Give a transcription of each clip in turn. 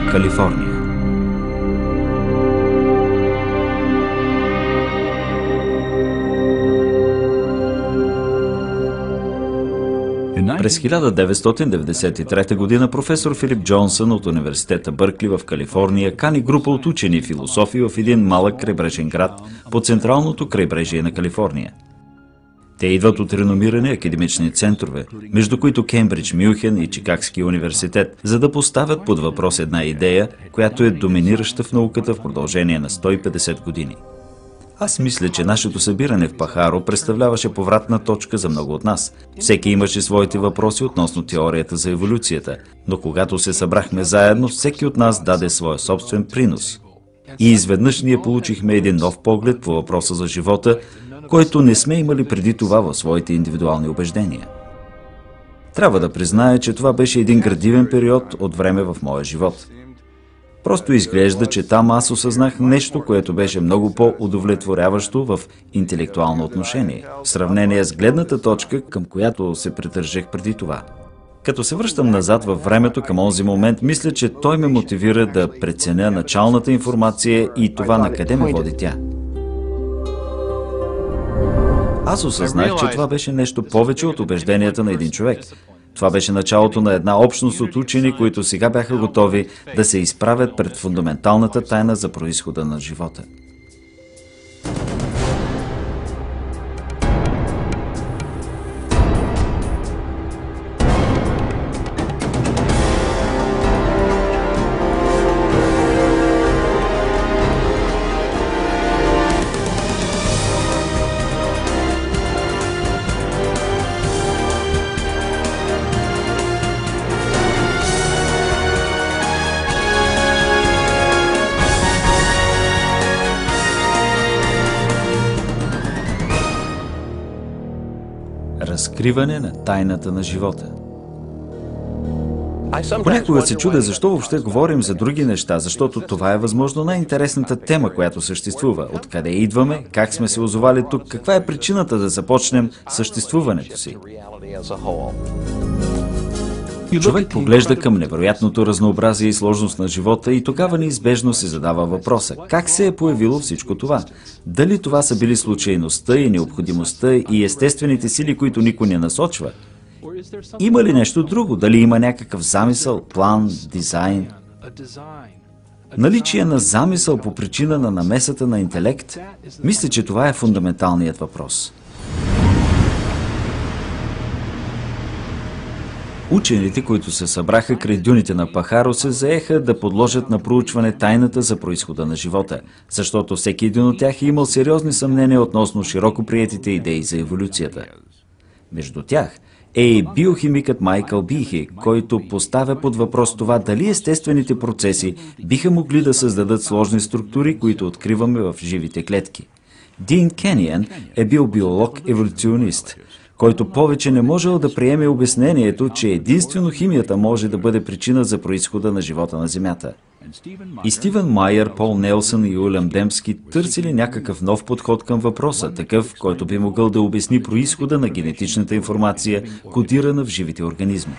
Калифорния. През 1993 година професор Филип Джонсън от университета Бъркли в Калифорния кани група от учени и философи в един малък крайбрежен град по централното крайбрежие на Калифорния. Те идват от реномирани академични центрове, между които Кембридж, Мюнхен и Чикагския университет, за да поставят под въпрос една идея, която е доминираща в науката в продължение на 150 години. Аз мисля, че нашето събиране в Пахаро представляваше повратна точка за много от нас. Всеки имаше своите въпроси относно теорията за еволюцията, но когато се събрахме заедно, всеки от нас даде своя собствен принос. И изведнъж ние получихме един нов поглед по въпроса за живота, който не сме имали преди това в своите индивидуални убеждения. Трябва да призная, че това беше един градивен период от време в моя живот. Просто изглежда, че там аз осъзнах нещо, което беше много по-удовлетворяващо в интелектуално отношение, в сравнение с гледната точка, към която се придържах преди това. Като се връщам назад във времето към онзи момент, мисля, че той ме мотивира да преценя началната информация и това на къде ме води тя. Аз осъзнах, че това беше нещо повече от убежденията на един човек. Това беше началото на една общност от учени, които сега бяха готови да се изправят пред фундаменталната тайна за произхода на живота. Разкриване на тайната на живота. Понякога се чудя защо въобще говорим за други неща, защото това е възможно най-интересната тема, която съществува. Откъде идваме, как сме се озовали тук, каква е причината да започнем съществуването си. Човек поглежда към невероятното разнообразие и сложност на живота и тогава неизбежно се задава въпроса: как се е появило всичко това? Дали това са били случайността и необходимостта и естествените сили, които никой не насочва? Има ли нещо друго? Дали има някакъв замисъл, план, дизайн? Наличие на замисъл по причина на намесата на интелект? Мисля, че това е фундаменталният въпрос. Учените, които се събраха край дюните на Пахаро, се заеха да подложат на проучване тайната за произхода на живота, защото всеки един от тях е имал сериозни съмнения относно широко приетите идеи за еволюцията. Между тях е и биохимикът Майкъл Бихи, който поставя под въпрос това дали естествените процеси биха могли да създадат сложни структури, които откриваме в живите клетки. Дин Кениан е бил биолог-еволюционист, който повече не можел да приеме обяснението, че единствено химията може да бъде причина за произхода на живота на Земята. И Стивен Майер, Пол Нелсън и Уилям Демски търсили някакъв нов подход към въпроса, такъв, който би могъл да обясни произхода на генетичната информация, кодирана в живите организми.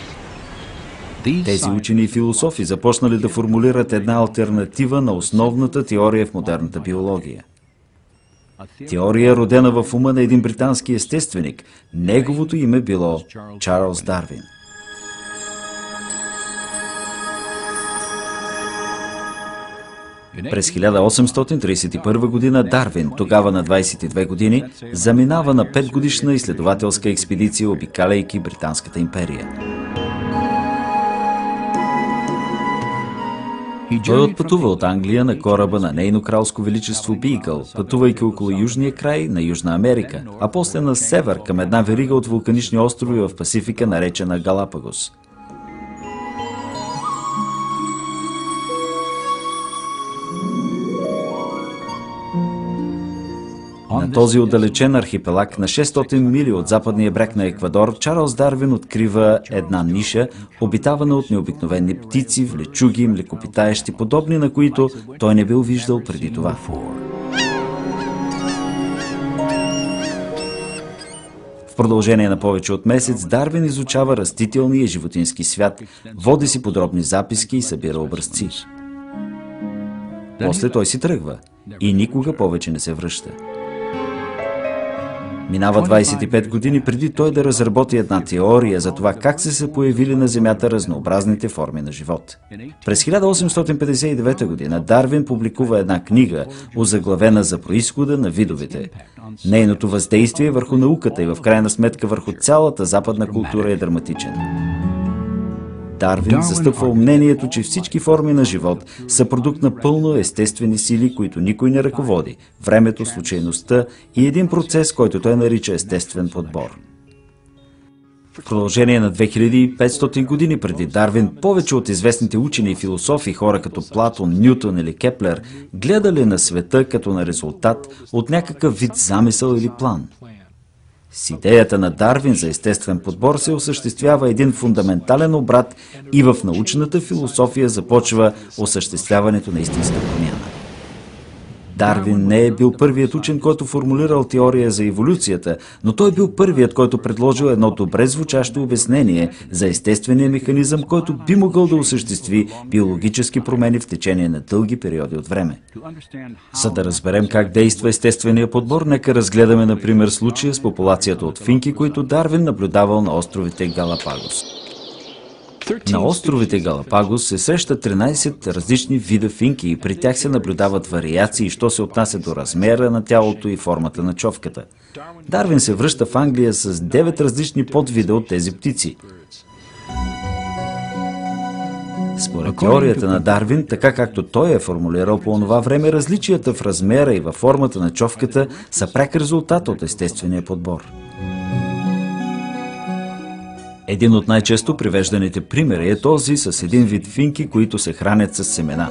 Тези учени и философи започнали да формулират една алтернатива на основната теория в модерната биология. Теория, родена в ума на един британски естественик. Неговото име било Чарлз Дарвин. През 1831 година Дарвин, тогава на 22 години, заминава на 5-годишна изследователска експедиция, обикаляйки Британската империя. Той отпътува от Англия на кораба на Нейно кралско величество Бийгъл, пътувайки около южния край на Южна Америка, а после на север към една верига от вулканични острови в Пасифика, наречена Галапагос. На този отдалечен архипелаг на 600 мили от западния бряг на Еквадор, Чарлз Дарвин открива една ниша, обитавана от необикновени птици, влечуги, млекопитаещи, подобни на които той не бил виждал преди това. В продължение на повече от месец Дарвин изучава растителния и животински свят, води си подробни записки и събира образци. После той си тръгва и никога повече не се връща. Минава 25 години преди той да разработи една теория за това как са появили на Земята разнообразните форми на живот. През 1859 година Дарвин публикува една книга, озаглавена за произхода на видовете. Нейното въздействие върху науката и в крайна сметка върху цялата западна култура е драматичен. Дарвин застъпва мнението, че всички форми на живот са продукт на пълно естествени сили, които никой не ръководи – времето, случайността и един процес, който той нарича естествен подбор. В продължение на 2500 години преди Дарвин, повече от известните учени и философи, хора като Платон, Нютон или Кеплер, гледали на света като на резултат от някакъв вид замисъл или план. С идеята на Дарвин за естествен подбор се осъществява един фундаментален обрат и в научната философия започва осъществяването на истинска промяна. Дарвин не е бил първият учен, който формулирал теория за еволюцията, но той е бил първият, който предложил едно добре звучащо обяснение за естествения механизъм, който би могъл да осъществи биологически промени в течение на дълги периоди от време. За да разберем как действа естествения подбор, нека разгледаме, например, случая с популацията от финки, които Дарвин наблюдавал на островите Галапагос. На островите Галапагос се срещат 13 различни вида финки и при тях се наблюдават вариации, що се отнася до размера на тялото и формата на човката. Дарвин се връща в Англия с 9 различни подвида от тези птици. Според теорията на Дарвин, така както той е формулирал по онова време, различията в размера и във формата на човката са пряк резултат от естествения подбор. Един от най-често привежданите примери е този с един вид финки, които се хранят с семена.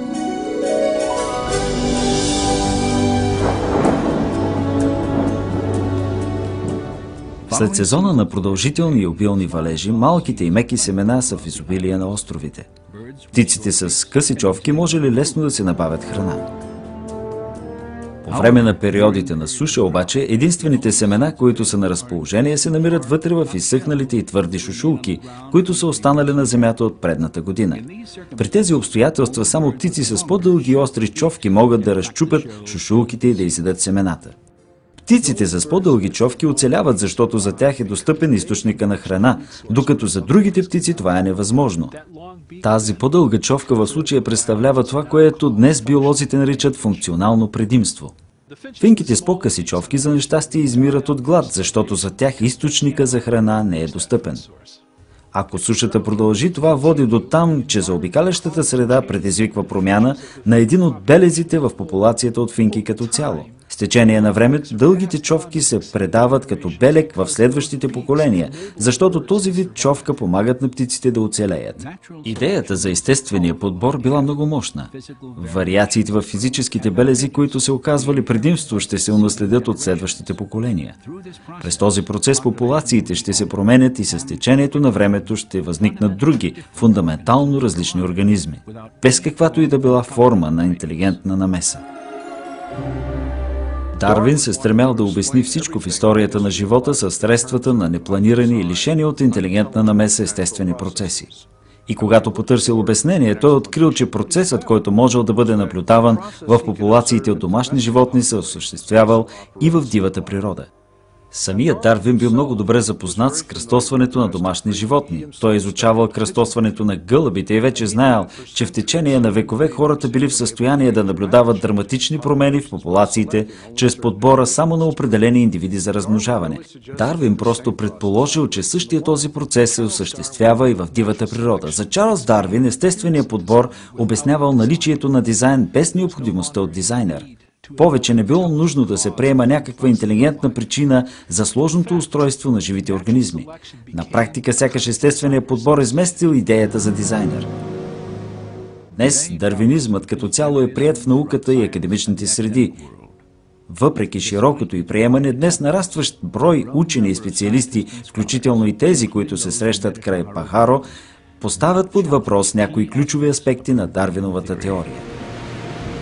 След сезона на продължителни и обилни валежи, малките и меки семена са в изобилие на островите. Птиците с къси човки може ли лесно да се набавят храна? По време на периодите на суша обаче, единствените семена, които са на разположение, се намират вътре в изсъхналите и твърди шушулки, които са останали на земята от предната година. При тези обстоятелства само птици с по-дълги и остри човки могат да разчупят шушулките и да изядат семената. Птиците с по-дълги човки оцеляват, защото за тях е достъпен източника на храна, докато за другите птици това е невъзможно. Тази по-дълга човка в случая представлява това, което днес биолозите наричат функционално предимство. Финките с по-къси човки за нещастие измират от глад, защото за тях източника за храна не е достъпен. Ако сушата продължи, това води до там, че заобикалящата среда предизвиква промяна на един от белезите в популацията от финки като цяло. С течение на времето дългите човки се предават като белег в следващите поколения, защото този вид човка помагат на птиците да оцелеят. Идеята за естествения подбор била много мощна. Вариациите в физическите белези, които се оказвали предимство, ще се унаследят от следващите поколения. През този процес популациите ще се променят и с течението на времето ще възникнат други, фундаментално различни организми, без каквато и да била форма на интелигентна намеса. Дарвин се стремял да обясни всичко в историята на живота със средствата на непланирани и лишени от интелигентна намеса естествени процеси. И когато потърсил обяснение, той открил, че процесът, който можел да бъде наблюдаван в популациите от домашни животни, се осъществявал и в дивата природа. Самият Дарвин бил много добре запознат с кръстосването на домашни животни. Той изучавал кръстосването на гълъбите и вече знаел, че в течение на векове хората били в състояние да наблюдават драматични промени в популациите чрез подбора само на определени индивиди за размножаване. Дарвин просто предположил, че същия този процес се осъществява и в дивата природа. За Чарлз Дарвин естественият подбор обяснявал наличието на дизайн без необходимостта от дизайнер. Повече не било нужно да се приема някаква интелигентна причина за сложното устройство на живите организми. На практика сякаш естественият подбор изместил идеята за дизайнер. Днес дарвинизмът като цяло е приет в науката и академичните среди. Въпреки широкото й приемане, днес нарастващ брой учени и специалисти, включително и тези, които се срещат край Пахаро, поставят под въпрос някои ключови аспекти на Дарвиновата теория.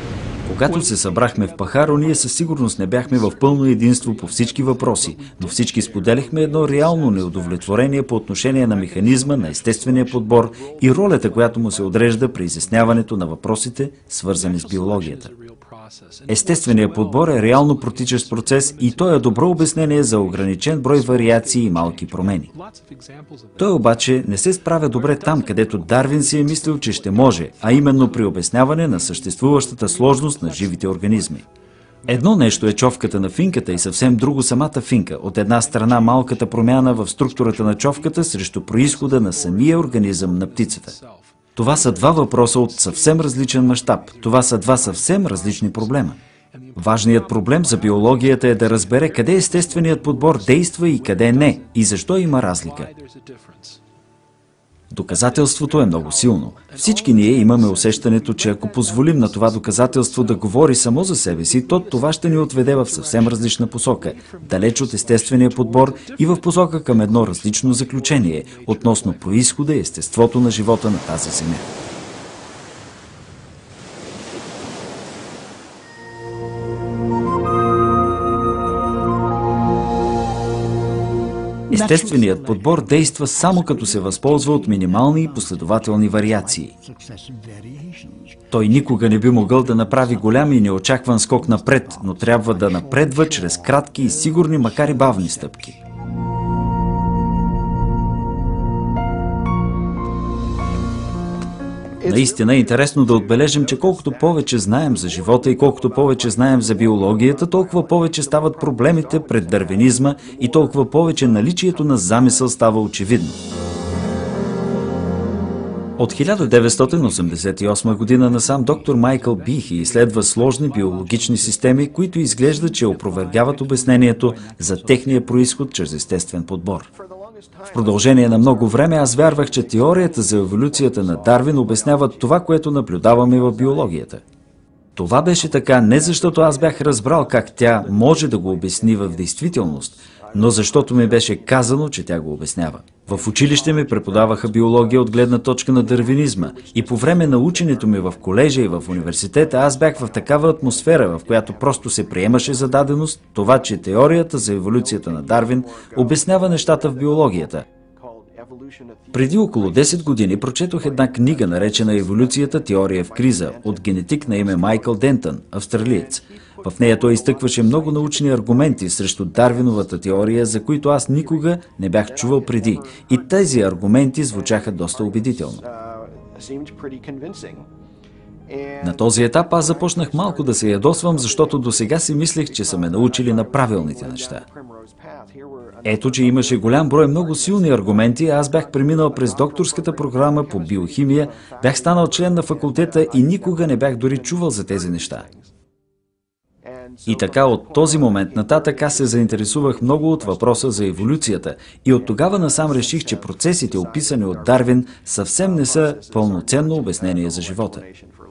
Когато се събрахме в Пахаро, ние със сигурност не бяхме в пълно единство по всички въпроси, но всички споделяхме едно реално неудовлетворение по отношение на механизма на естествения подбор и ролята, която му се отрежда при изясняването на въпросите, свързани с биологията. Естественият подбор е реално протичащ процес и той е добро обяснение за ограничен брой вариации и малки промени. Той обаче не се справя добре там, където Дарвин си е мислил, че ще може, а именно при обясняване на съществуващата сложност на живите организми. Едно нещо е човката на финката и съвсем друго самата финка. От една страна малката промяна в структурата на човката срещу произхода на самия организъм на птицата. Това са два въпроса от съвсем различен мащаб. Това са два съвсем различни проблема. Важният проблем за биологията е да разбере къде естественият подбор действа и къде не, и защо има разлика. Доказателството е много силно. Всички ние имаме усещането, че ако позволим на това доказателство да говори само за себе си, то това ще ни отведе в съвсем различна посока, далеч от естествения подбор и в посока към едно различно заключение относно произхода и естеството на живота на тази земя. Естественият подбор действа само като се възползва от минимални и последователни вариации. Той никога не би могъл да направи голям и неочакван скок напред, но трябва да напредва чрез кратки и сигурни, макар и бавни стъпки. Наистина е интересно да отбележим, че колкото повече знаем за живота и колкото повече знаем за биологията, толкова повече стават проблемите пред дарвинизма и толкова повече наличието на замисъл става очевидно. От 1988 година насам доктор Майкъл Бихи изследва сложни биологични системи, които изглежда, че опровергяват обяснението за техния произход чрез естествен подбор. В продължение на много време аз вярвах, че теорията за еволюцията на Дарвин обяснява това, което наблюдаваме в биологията. Това беше така не защото аз бях разбрал как тя може да го обясни в действителност, но защото ми беше казано, че тя го обяснява. В училище ми преподаваха биология от гледна точка на дарвинизма и по време на ученето ми в колежа и в университета аз бях в такава атмосфера, в която просто се приемаше за даденост това, че теорията за еволюцията на Дарвин обяснява нещата в биологията. Преди около 10 години прочетох една книга, наречена "Еволюцията. Теория в криза" от генетик на име Майкъл Дентън, австралиец. В нея той изтъкваше много научни аргументи срещу Дарвиновата теория, за които аз никога не бях чувал преди. И тези аргументи звучаха доста убедително. На този етап аз започнах малко да се ядосвам, защото досега си мислех, че са ме научили на правилните неща. Ето, че имаше голям брой много силни аргументи, аз бях преминал през докторската програма по биохимия, бях станал член на факултета и никога не бях дори чувал за тези неща. И така от този момент нататък аз се заинтересувах много от въпроса за еволюцията и от тогава насам реших, че процесите, описани от Дарвин, съвсем не са пълноценно обяснение за живота.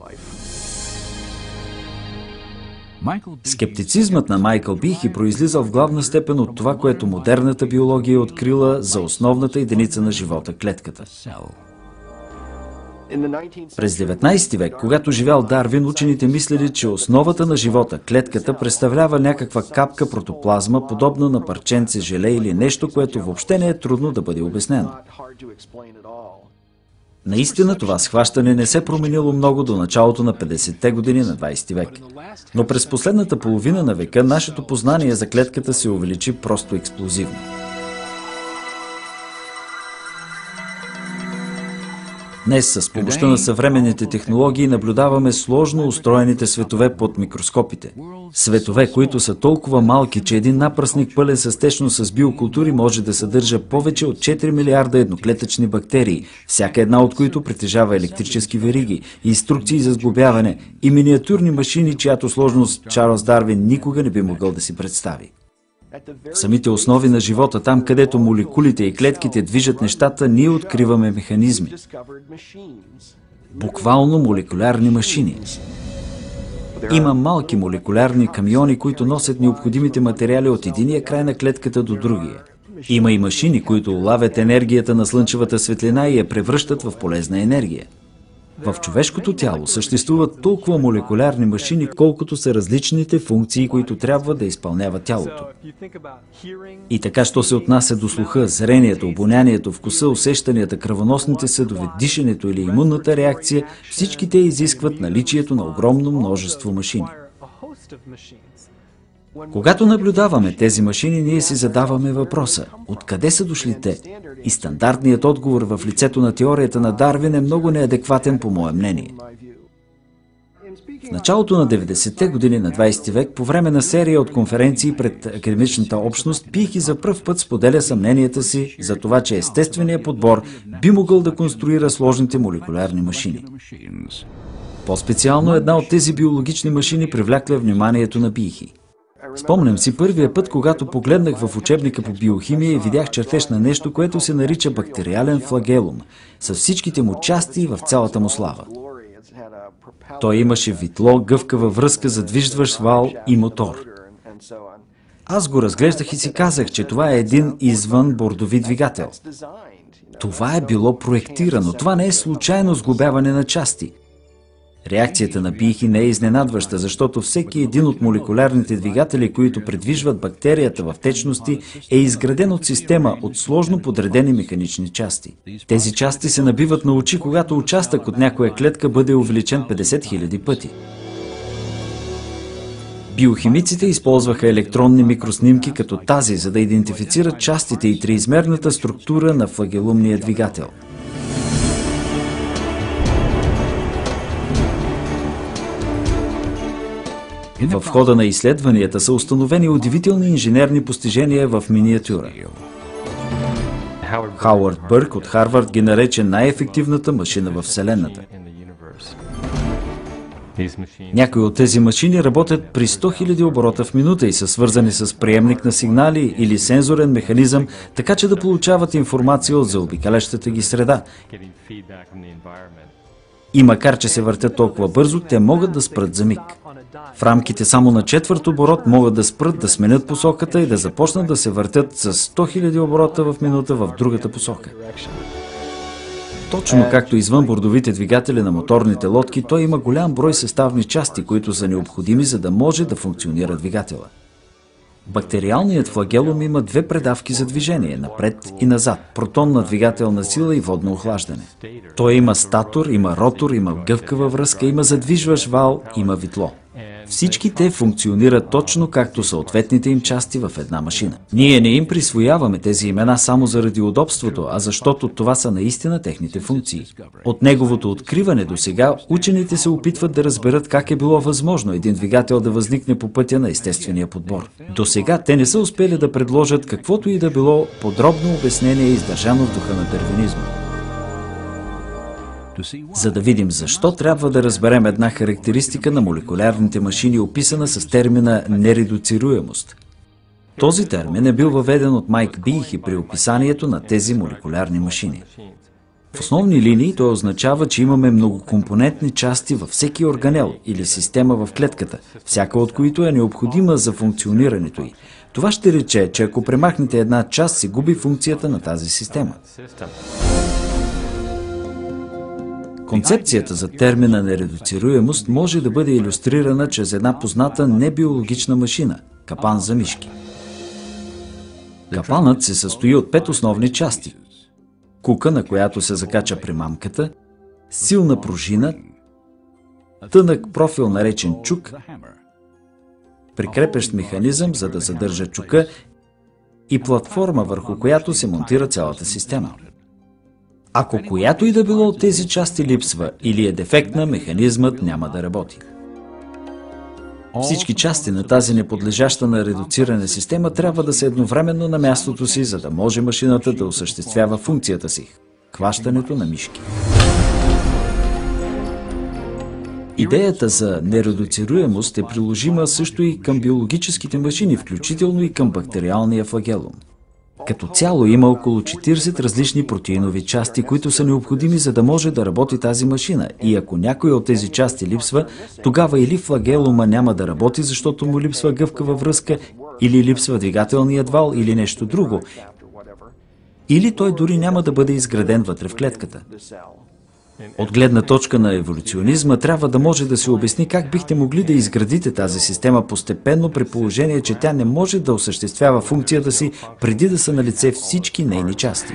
Скептицизмът на Майкъл Бихи произлизал в главна степен от това, което модерната биология е открила за основната единица на живота – клетката. През 19 век, когато живял Дарвин, учените мислили, че основата на живота, клетката, представлява някаква капка протоплазма, подобна на парченце желе или нещо, което въобще не е трудно да бъде обяснено. Наистина това схващане не се променило много до началото на 50-те години на 20 век. Но през последната половина на века нашето познание за клетката се увеличи просто експлозивно. Днес с помощта на съвременните технологии наблюдаваме сложно устроените светове под микроскопите. Светове, които са толкова малки, че един напръсник пълен с течност с биокултури може да съдържа повече от 4 милиарда едноклетъчни бактерии, всяка една от които притежава електрически вериги, инструкции за сглобяване и миниатюрни машини, чиято сложност Чарлз Дарвин никога не би могъл да си представи. В самите основи на живота, там където молекулите и клетките движат нещата, ние откриваме механизми. Буквално молекулярни машини. Има малки молекулярни камиони, които носят необходимите материали от единия край на клетката до другия. Има и машини, които улавят енергията на слънчевата светлина и я превръщат в полезна енергия. В човешкото тяло съществуват толкова молекулярни машини, колкото са различните функции, които трябва да изпълнява тялото. И така, що се отнася до слуха, зрението, обонянието, вкуса, усещанията, кръвоносните съдове, дишането или имунната реакция, всички те изискват наличието на огромно множество машини. Когато наблюдаваме тези машини, ние си задаваме въпроса: откъде са дошли те? И стандартният отговор в лицето на теорията на Дарвин е много неадекватен, по мое мнение. В началото на 90-те години на 20 век, по време на серия от конференции пред академичната общност, Пихи за пръв път споделя съмненията си за това, че естественият подбор би могъл да конструира сложните молекулярни машини. По-специално една от тези биологични машини привлякла вниманието на Пихи. Спомням си първия път, когато погледнах в учебника по биохимия и видях чертеж на нещо, което се нарича бактериален флагелум, с всичките му части в цялата му слава. Той имаше витло, гъвкава връзка, задвижващ вал и мотор. Аз го разглеждах и си казах, че това е един извън бордови двигател. Това е било проектирано, това не е случайно сглобяване на части. Реакцията на Пихи не е изненадваща, защото всеки един от молекулярните двигатели, които предвижват бактерията в течности, е изграден от система от сложно подредени механични части. Тези части се набиват на очи, когато участък от някоя клетка бъде увеличен 50 000 пъти. Биохимиците използваха електронни микроснимки като тази, за да идентифицират частите и триизмерната структура на флагелумния двигател. В хода на изследванията са установени удивителни инженерни постижения в миниатюра. Хауърд Бърк от Харвард ги нарече най-ефективната машина в Вселената. Някои от тези машини работят при 100 000 оборота в минута и са свързани с приемник на сигнали или сензорен механизъм, така че да получават информация от заобикалящата ги среда. И макар че се въртят толкова бързо, те могат да спрат за миг. В рамките само на четвърт оборот могат да спрат, да сменят посоката и да започнат да се въртят с 100 000 оборота в минута в другата посока. Точно както извън бордовите двигатели на моторните лодки, той има голям брой съставни части, които са необходими, за да може да функционира двигателя. Бактериалният флагелум има две предавки за движение, напред и назад, протонна двигателна сила и водно охлаждане. Той има статор, има ротор, има гъвкава връзка, има задвижващ вал, има витло. Всички те функционират точно както съответните им части в една машина. Ние не им присвояваме тези имена само заради удобството, а защото това са наистина техните функции. От неговото откриване до сега, учените се опитват да разберат как е било възможно един двигател да възникне по пътя на естествения подбор. До сега те не са успели да предложат каквото и да било подробно обяснение, издържано в духа на дарвинизма. За да видим защо, трябва да разберем една характеристика на молекулярните машини, описана с термина нередуцируемост. Този термин е бил въведен от Майк Бихи при описанието на тези молекулярни машини. В основни линии той означава, че имаме многокомпонентни части във всеки органел или система в клетката, всяка от които е необходима за функционирането й. Това ще рече, че ако премахнете една част, се губи функцията на тази система. Концепцията за термина нередуцируемост може да бъде илюстрирана чрез една позната небиологична машина – капан за мишки. Капанът се състои от 5 основни части. Кука, на която се закача примамката, силна пружина, тънък профил наречен чук, прикрепещ механизъм, за да задържа чука, и платформа, върху която се монтира цялата система. Ако която и да било от тези части липсва или е дефектна, механизмът няма да работи. Всички части на тази неподлежаща на редуциране система трябва да са едновременно на мястото си, за да може машината да осъществява функцията си – хващането на мишки. Идеята за нередуцируемост е приложима също и към биологическите машини, включително и към бактериалния флагелум. Като цяло има около 40 различни протеинови части, които са необходими, за да може да работи тази машина. И ако някоя от тези части липсва, тогава или флагелума няма да работи, защото му липсва гъвкава връзка, или липсва двигателният вал, или нещо друго. Или той дори няма да бъде изграден вътре в клетката. От гледна точка на еволюционизма трябва да може да се обясни как бихте могли да изградите тази система постепенно, при положение, че тя не може да осъществява функцията си преди да са налице всички нейни части.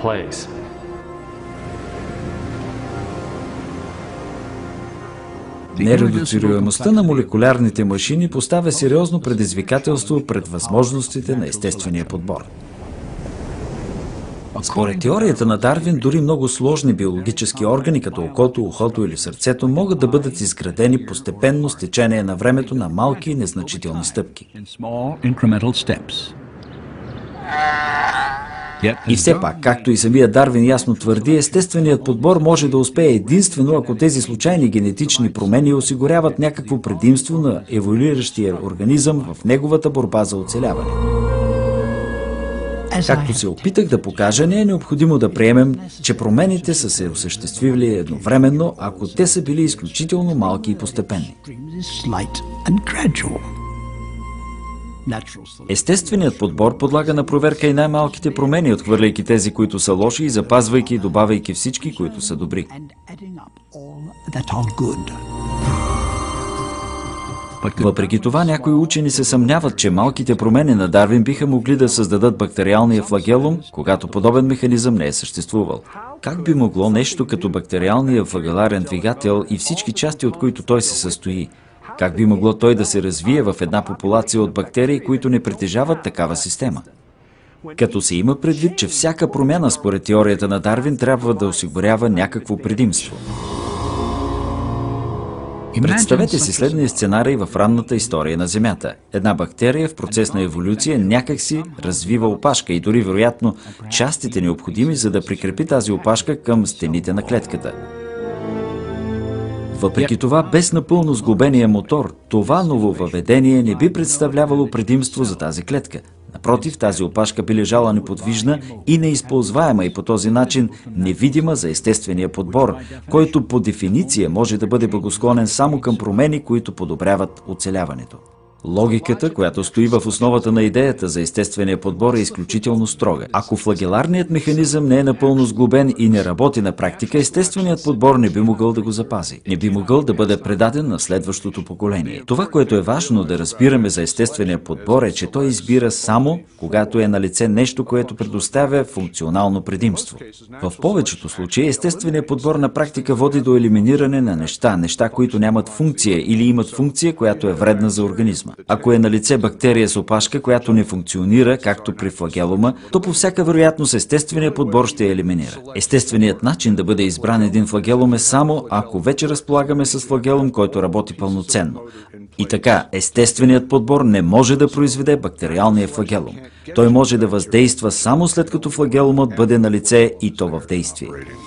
Нередуцируемостта на молекулярните машини поставя сериозно предизвикателство пред възможностите на естествения подбор. Според теорията на Дарвин, дори много сложни биологически органи, като окото, ухото или сърцето, могат да бъдат изградени постепенно с течение на времето на малки и незначителни стъпки. И все пак, както и самия Дарвин ясно твърди, естественият подбор може да успее единствено, ако тези случайни генетични промени осигуряват някакво предимство на еволюиращия организъм в неговата борба за оцеляване. Както се опитах да покажа, не е необходимо да приемем, че промените са се осъществили едновременно, ако те са били изключително малки и постепенни. Естественият подбор подлага на проверка и най-малките промени, отхвърляйки тези, които са лоши, и запазвайки и добавяйки всички, които са добри. Въпреки това, някои учени се съмняват, че малките промени на Дарвин биха могли да създадат бактериалния флагелум, когато подобен механизъм не е съществувал. Как би могло нещо като бактериалния флагеларен двигател и всички части, от които той се състои, как би могло той да се развие в една популация от бактерии, които не притежават такава система? Като се има предвид, че всяка промяна според теорията на Дарвин трябва да осигурява някакво предимство. Представете си следния сценарий в ранната история на Земята. Една бактерия в процес на еволюция някак си развива опашка и дори вероятно частите необходими, за да прикрепи тази опашка към стените на клетката. Въпреки това, без напълно сглобения мотор, това нововъведение не би представлявало предимство за тази клетка. Напротив, тази опашка би лежала неподвижна и неизползваема и по този начин невидима за естествения подбор, който по дефиниция може да бъде благосклонен само към промени, които подобряват оцеляването. Логиката, която стои в основата на идеята за естествения подбор, е изключително строга. Ако флагеларният механизъм не е напълно сглобен и не работи на практика, естественият подбор не би могъл да го запази. Не би могъл да бъде предаден на следващото поколение. Това, което е важно да разбираме за естествения подбор, е, че той избира само когато е налице нещо, което предоставя функционално предимство. В повечето случаи естественият подбор на практика води до елиминиране на неща, които нямат функция или имат функция, която е вредна за организма. Ако е налице бактерия с опашка, която не функционира, както при флагелума, то по всяка вероятност естественият подбор ще я елиминира. Естественият начин да бъде избран един флагелум е само ако вече разполагаме с флагелум, който работи пълноценно. И така, естественият подбор не може да произведе бактериалния флагелум. Той може да въздейства само след като флагелумът бъде налице и то в действие.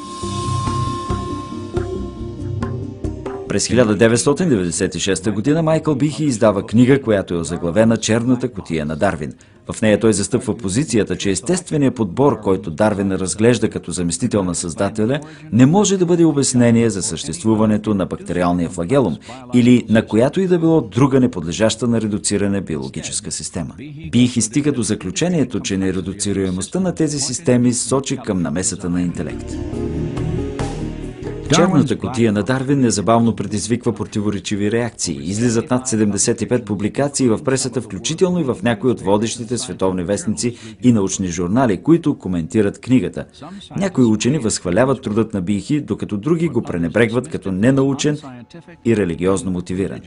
През 1996 година Майкъл Бихи издава книга, която е озаглавена "Черната кутия на Дарвин". В нея той застъпва позицията, че естественият подбор, който Дарвин разглежда като заместител на Създателя, не може да бъде обяснение за съществуването на бактериалния флагелум или на която и да било друга неподлежаща на редуциране биологическа система. Бихи стига до заключението, че нередуцируемостта на тези системи сочи към намесата на интелект. Черната кутия на Дарвин незабавно предизвиква противоречиви реакции. Излизат над 75 публикации в пресата, включително и в някои от водещите световни вестници и научни журнали, които коментират книгата. Някои учени възхваляват трудът на Бихи, докато други го пренебрегват като ненаучен и религиозно мотивиран.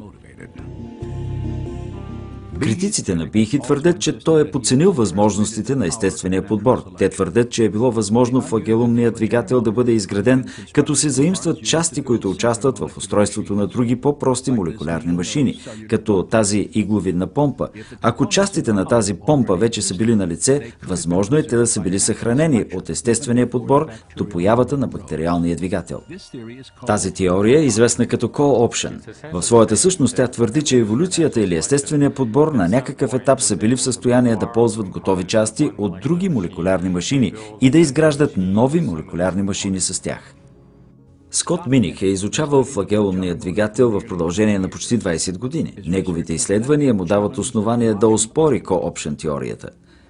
Критиците на Бихи твърдят, че той е подценил възможностите на естествения подбор. Те твърдят, че е било възможно флагелумният двигател да бъде изграден, като се заимстват части, които участват в устройството на други по-прости молекулярни машини, като тази игловидна помпа. Ако частите на тази помпа вече са били на лице, възможно е те да са били съхранени от естествения подбор до появата на бактериалния двигател. Тази теория е известна като co-option. В своята същност тя твърди, че еволюцията или естествения подбор на някакъв етап са били в състояние да ползват готови части от други молекулярни машини и да изграждат нови молекулярни машини с тях. Скот Миних е изучавал флагелумния двигател в продължение на почти 20 години. Неговите изследвания му дават основания да оспори co-option теорията.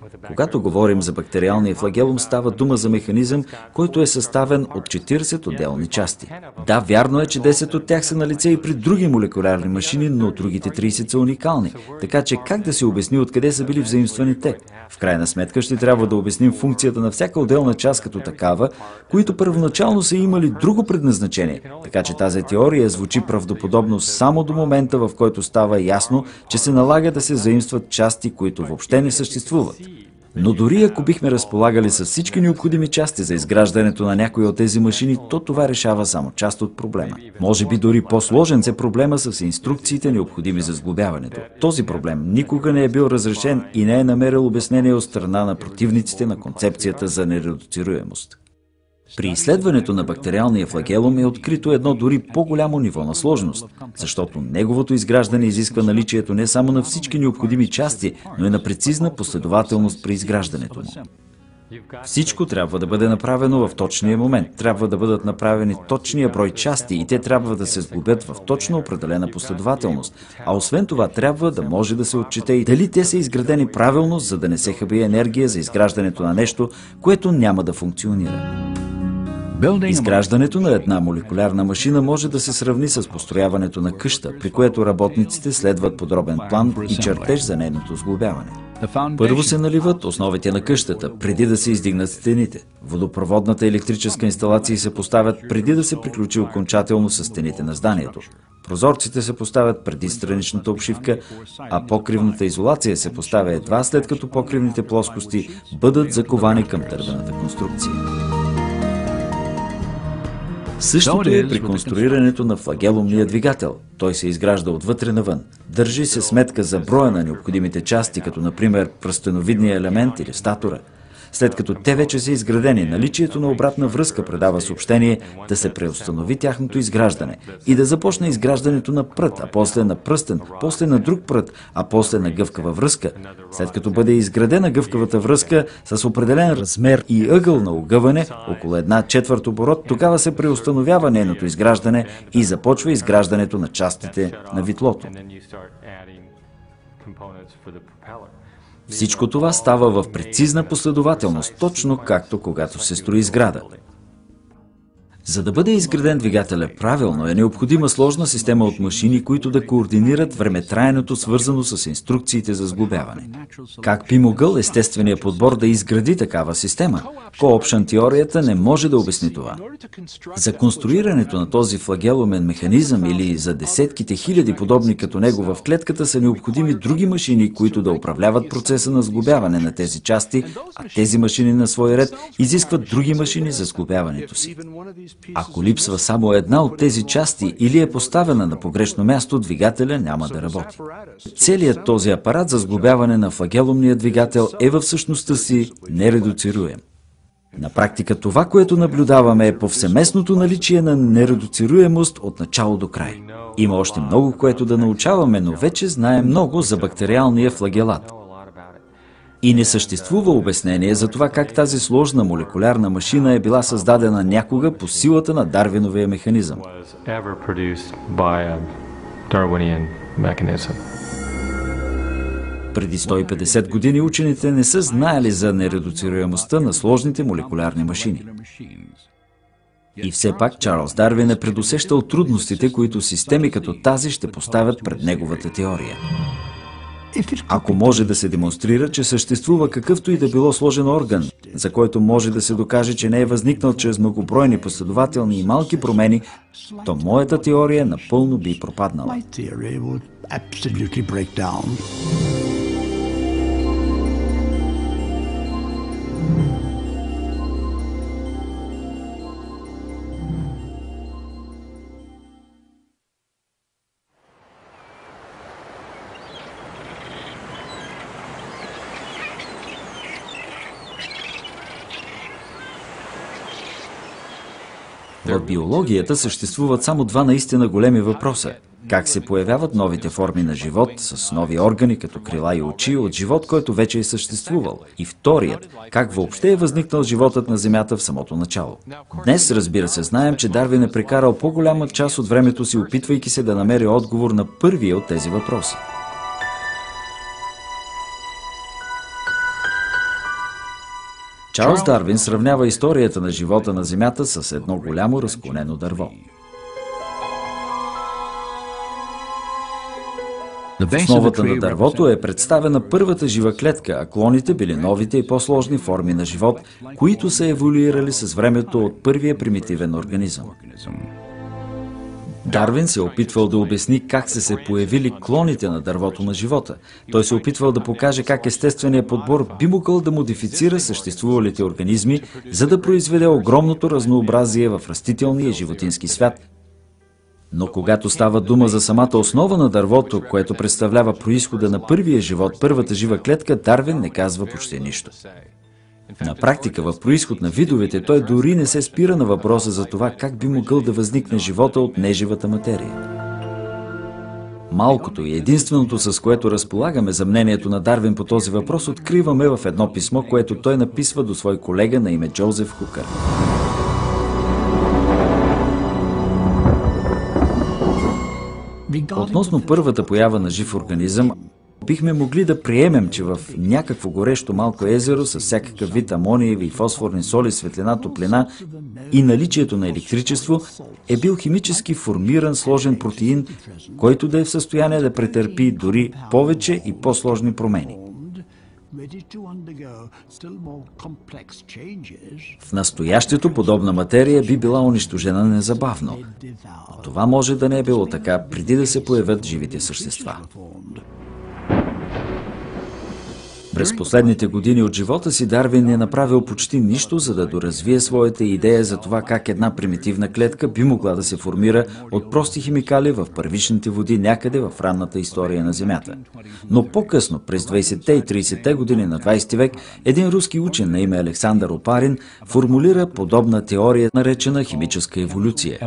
Когато говорим за бактериалния флагелум, става дума за механизъм, който е съставен от 40 отделни части. Да, вярно е, че 10 от тях са налице и при други молекулярни машини, но другите 30 са уникални. Така че как да се обясни откъде са били взаимствани те? В крайна сметка ще трябва да обясним функцията на всяка отделна част като такава, които първоначално са имали друго предназначение. Така че тази теория звучи правдоподобно само до момента, в който става ясно, че се налага да се заимстват части, които въобще не съществуват. Но дори ако бихме разполагали с всички необходими части за изграждането на някои от тези машини, то това решава само част от проблема. Може би дори по-сложен е проблема с инструкциите, необходими за сглобяването. Този проблем никога не е бил разрешен и не е намерил обяснение от страна на противниците на концепцията за нередуцируемост. При изследването на бактериалния флагелум е открито едно дори по-голямо ниво на сложност, защото неговото изграждане изисква наличието не само на всички необходими части, но и на прецизна последователност при изграждането му. Всичко трябва да бъде направено в точния момент, трябва да бъдат направени точния брой части и те трябва да се сглобят в точно определена последователност, а освен това трябва да може да се отчете и дали те са изградени правилно, за да не се хаби енергия за изграждането на нещо, което няма да функционира. Изграждането на една молекулярна машина може да се сравни с построяването на къща, при което работниците следват подробен план и чертеж за нейното сглобяване. Първо се наливат основите на къщата, преди да се издигнат стените. Водопроводната електрическа инсталация се поставят преди да се приключи окончателно с стените на зданието. Прозорците се поставят преди страничната обшивка, а покривната изолация се поставя едва след като покривните плоскости бъдат заковани към дървената конструкция. Същото е при конструирането на флагелумния двигател. Той се изгражда отвътре навън. Държи се сметка за броя на необходимите части, като например пръстеновидния елемент или статора. След като те вече са изградени, наличието на обратна връзка предава съобщение да се преустанови тяхното изграждане и да започне изграждането на прът, а после на пръстен, после на друг прът, а после на гъвкава връзка. След като бъде изградена гъвкавата връзка с определен размер и ъгъл на огъване, около 1/4 оборот, тогава се преустановява нейното изграждане и започва изграждането на частите на витлото. Всичко това става в прецизна последователност, точно както когато се строи сграда. За да бъде изграден двигателят правилно, е необходима сложна система от машини, които да координират времетраенето, свързано с инструкциите за сглобяване. Как би могъл естественият подбор да изгради такава система? Co-option теорията не може да обясни това. За конструирането на този флагелумен механизъм или за десетките хиляди подобни като него в клетката са необходими други машини, които да управляват процеса на сглобяване на тези части, а тези машини на свой ред изискват други машини за сглобяването си. Ако липсва само една от тези части или е поставена на погрешно място, двигателя няма да работи. Целият този апарат за сглобяване на флагелумния двигател е във същността си нередуцируем. На практика това, което наблюдаваме, е повсеместното наличие на нередуцируемост от начало до край. Има още много, което да научаваме, но вече знаем много за бактериалния флагелат. И не съществува обяснение за това как тази сложна молекулярна машина е била създадена някога по силата на Дарвиновия механизъм. Преди 150 години учените не са знаели за нередуцируемостта на сложните молекулярни машини. И все пак Чарлз Дарвин е предусещал трудностите, които системи като тази ще поставят пред неговата теория. Ако може да се демонстрира, че съществува какъвто и да било сложен орган, за който може да се докаже, че не е възникнал чрез многобройни последователни и малки промени, то моята теория напълно би пропаднала. В биологията съществуват само два наистина големи въпроса. Как се появяват новите форми на живот с нови органи, като крила и очи, от живот, който вече е съществувал? И вторият, как въобще е възникнал животът на Земята в самото начало? Днес, разбира се, знаем, че Дарвин е прекарал по-голяма част от времето си, опитвайки се да намери отговор на първия от тези въпроси. Чарлз Дарвин сравнява историята на живота на Земята с едно голямо разклонено дърво. В основата на дървото е представена първата жива клетка, а клоните били новите и по-сложни форми на живот, които са еволюирали с времето от първия примитивен организъм. Дарвин се опитвал да обясни как са се появили клоните на дървото на живота. Той се опитвал да покаже как естественият подбор би могъл да модифицира съществувалите организми, за да произведе огромното разнообразие в растителния и животински свят. Но когато става дума за самата основа на дървото, което представлява произхода на първия живот, първата жива клетка, Дарвин не казва почти нищо. На практика, в произход на видовете, той дори не се спира на въпроса за това как би могъл да възникне живота от неживата материя. Малкото и единственото, с което разполагаме за мнението на Дарвин по този въпрос, откриваме в едно писмо, което той написва до свой колега на име Джозеф Хукър. Относно първата поява на жив организъм, бихме могли да приемем, че в някакво горещо малко езеро с всякакъв вид амониеви и фосфорни соли, светлина, топлина и наличието на електричество е бил химически формиран сложен протеин, който да е в състояние да претърпи дори повече и по-сложни промени. В настоящето подобна материя би била унищожена незабавно. Но това може да не е било така преди да се появят живите същества. През последните години от живота си Дарвин не е направил почти нищо, за да доразвие своята идея за това как една примитивна клетка би могла да се формира от прости химикали в първичните води някъде в ранната история на Земята. Но по-късно, през 20-те и 30-те години на 20 век, един руски учен на име Александър Опарин формулира подобна теория, наречена химическа еволюция.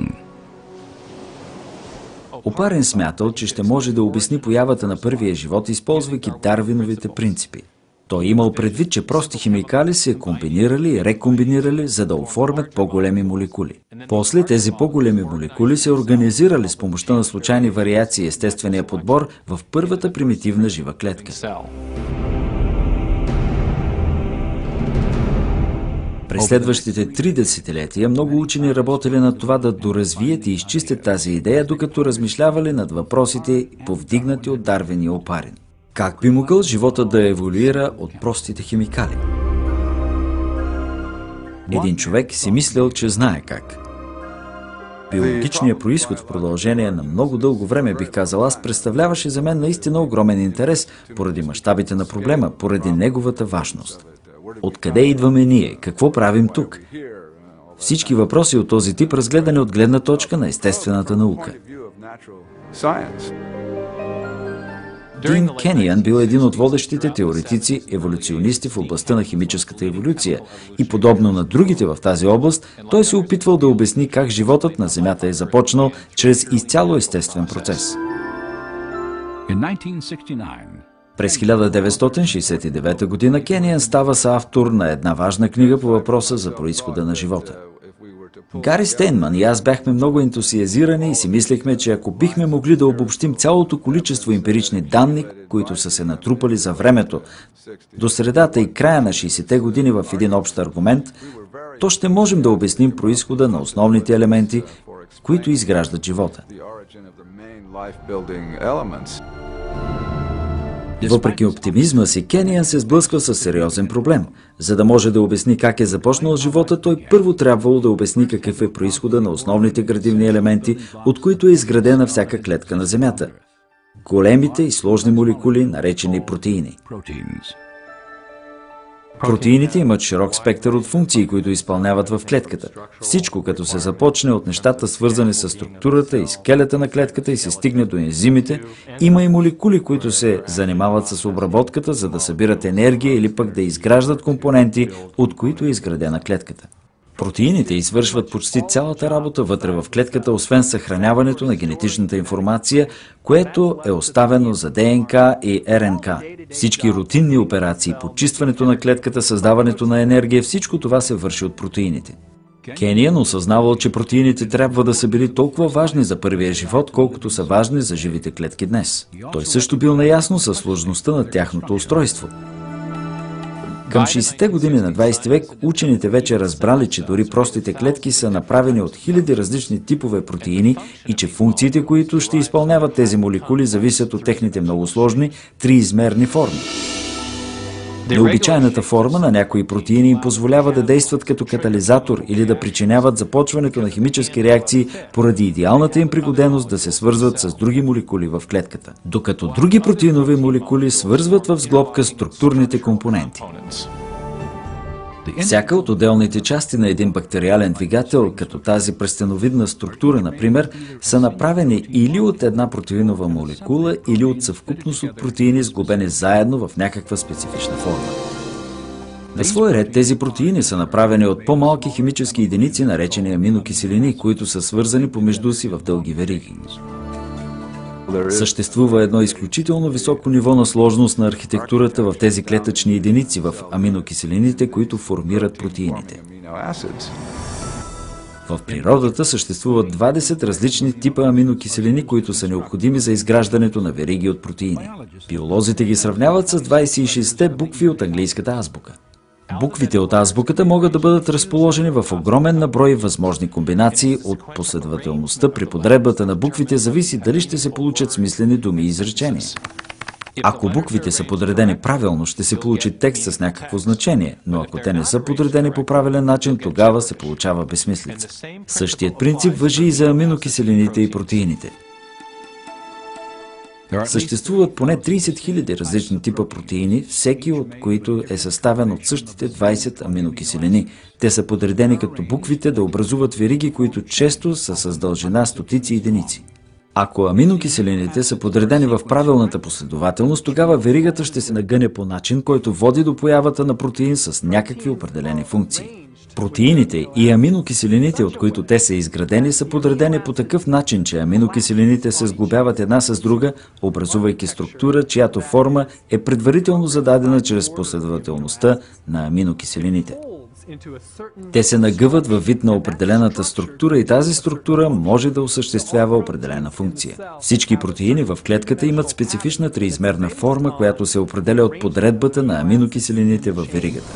Опарин смятал, че ще може да обясни появата на първия живот, използвайки Дарвиновите принципи. Той имал предвид, че прости химикали се комбинирали и рекомбинирали, за да оформят по-големи молекули. После тези по-големи молекули се организирали с помощта на случайни вариации и естествения подбор в първата примитивна жива клетка. През следващите 3 десетилетия много учени работили над това да доразвият и изчистят тази идея, докато размишлявали над въпросите, повдигнати от Дарвин и Опарин. Как би могъл живота да еволюира от простите химикали? Един човек си мислял, че знае как. Биологичният произход в продължение на много дълго време, бих казал аз, представляваше за мен наистина огромен интерес, поради мащабите на проблема, поради неговата важност. Откъде идваме ние? Какво правим тук? Всички въпроси от този тип, разгледани от гледна точка на естествената наука. Дин Кениан бил един от водещите теоретици, еволюционисти в областта на химическата еволюция и подобно на другите в тази област, той се опитвал да обясни как животът на Земята е започнал чрез изцяло естествен процес. През 1969 година Кениан става съавтор на една важна книга по въпроса за произхода на живота. Гари Стейнман и аз бяхме много ентусиазирани и си мислехме, че ако бихме могли да обобщим цялото количество емпирични данни, които са се натрупали за времето, до средата и края на 60-те години в един общ аргумент, то ще можем да обясним произхода на основните елементи, които изграждат живота. Въпреки оптимизма си, Кениан се сблъсква с сериозен проблем. За да може да обясни как е започнал живота, той първо трябвало да обясни какъв е произхода на основните градивни елементи, от които е изградена всяка клетка на Земята. Големите и сложни молекули, наречени протеини. Протеините имат широк спектър от функции, които изпълняват в клетката. Всичко, като се започне от нещата, свързани с структурата и скелета на клетката и се стигне до ензимите, има и молекули, които се занимават с обработката, за да събират енергия или пък да изграждат компоненти, от които е изградена клетката. Протеините извършват почти цялата работа вътре в клетката, освен съхраняването на генетичната информация, което е оставено за ДНК и РНК. Всички рутинни операции, почистването на клетката, създаването на енергия, всичко това се върши от протеините. Кениан осъзнавал, че протеините трябва да са били толкова важни за първия живот, колкото са важни за живите клетки днес. Той също бил наясно със сложността на тяхното устройство. Към 60-те години на 20 век учените вече разбрали, че дори простите клетки са направени от хиляди различни типове протеини и че функциите, които ще изпълняват тези молекули, зависят от техните много сложни триизмерни форми. Необичайната форма на някои протеини им позволява да действат като катализатор или да причиняват започването на химически реакции поради идеалната им пригоденост да се свързват с други молекули в клетката, докато други протеинови молекули свързват в сглобка структурните компоненти. Всяка от отделните части на един бактериален двигател, като тази пръстеновидна структура, например, са направени или от една протеинова молекула, или от съвкупност от протеини, сглобени заедно в някаква специфична форма. На свой ред тези протеини са направени от по-малки химически единици, наречени аминокиселини, които са свързани помежду си в дълги вериги. Съществува едно изключително високо ниво на сложност на архитектурата в тези клетъчни единици, в аминокиселините, които формират протеините. В природата съществуват 20 различни типа аминокиселини, които са необходими за изграждането на вериги от протеини. Биолозите ги сравняват с 26-те букви от английската азбука. Буквите от азбуката могат да бъдат разположени в огромен наброй възможни комбинации. От последователността при подредбата на буквите зависи дали ще се получат смислени думи и изречения. Ако буквите са подредени правилно, ще се получи текст с някакво значение, но ако те не са подредени по правилен начин, тогава се получава безсмислица. Същият принцип важи и за аминокиселините и протеините. Съществуват поне 30 000 различни типа протеини, всеки от които е съставен от същите 20 аминокиселини. Те са подредени като буквите да образуват вериги, които често са с дължина стотици единици. Ако аминокиселините са подредени в правилната последователност, тогава веригата ще се нагъне по начин, който води до появата на протеин с някакви определени функции. Протеините и аминокиселините, от които те са изградени, са подредени по такъв начин, че аминокиселините се сглобяват една с друга, образувайки структура, чиято форма е предварително зададена чрез последователността на аминокиселините. Те се нагъват във вид на определената структура и тази структура може да осъществява определена функция. Всички протеини в клетката имат специфична триизмерна форма, която се определя от подредбата на аминокиселините в веригата.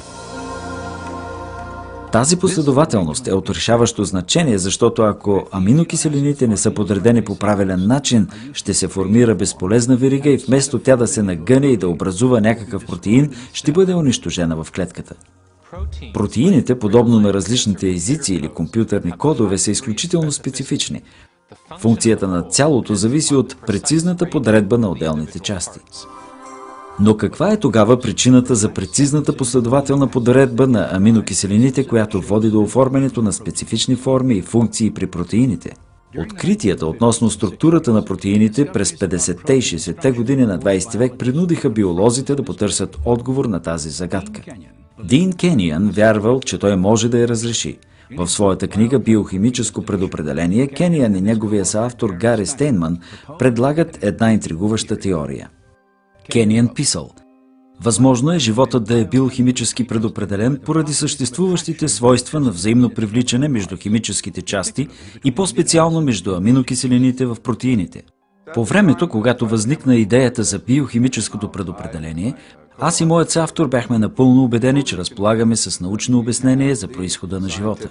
Тази последователност е от решаващо значение, защото ако аминокиселините не са подредени по правилен начин, ще се формира безполезна верига и вместо тя да се нагъне и да образува някакъв протеин, ще бъде унищожена в клетката. Протеините, подобно на различните езици или компютърни кодове, са изключително специфични. Функцията на цялото зависи от прецизната подредба на отделните части. Но каква е тогава причината за прецизната последователна подредба на аминокиселините, която води до оформянето на специфични форми и функции при протеините? Откритията относно структурата на протеините през 50-те и 60-те години на 20 век принудиха биолозите да потърсят отговор на тази загадка. Дин Кениън вярвал, че той може да я разреши. В своята книга «Биохимическо предопределение» Кениън и неговия съавтор Гари Стейнман предлагат една интригуваща теория. Кениън писал: възможно е животът да е бил химически предопределен поради съществуващите свойства на взаимно привличане между химическите части и по-специално между аминокиселините в протеините. По времето, когато възникна идеята за биохимическото предопределение, аз и моят съавтор бяхме напълно убедени, че разполагаме с научно обяснение за произхода на живота.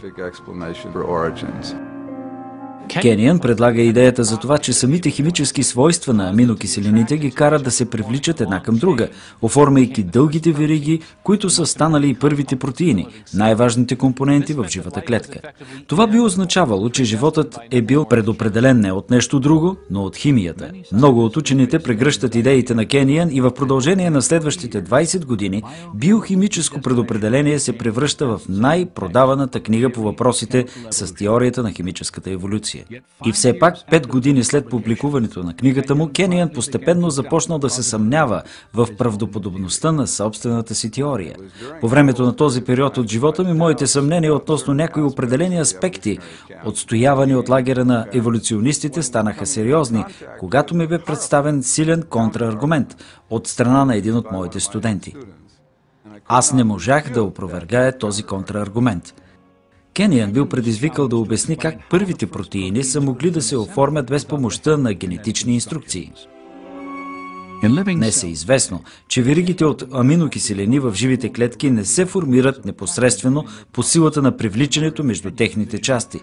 Кениън предлага идеята за това, че самите химически свойства на аминокиселините ги карат да се привличат една към друга, оформяйки дългите вериги, които са станали и първите протеини, най-важните компоненти в живата клетка. Това би означавало, че животът е бил предопределен не от нещо друго, но от химията. Много от учените прегръщат идеите на Кениън и в продължение на следващите 20 години биохимическо предопределение се превръща в най-продаваната книга по въпросите с теорията на химическата еволюция. И все пак, 5 години след публикуването на книгата му, Кениън постепенно започнал да се съмнява в правдоподобността на собствената си теория. По времето на този период от живота ми, моите съмнения относно някои определени аспекти, отстоявани от лагера на еволюционистите, станаха сериозни, когато ми бе представен силен контраргумент от страна на един от моите студенти. Аз не можах да опровергая този контраргумент. Кениън бил предизвикал да обясни как първите протеини са могли да се оформят без помощта на генетични инструкции. Днес е известно, че веригите от аминокиселини в живите клетки не се формират непосредствено по силата на привличането между техните части.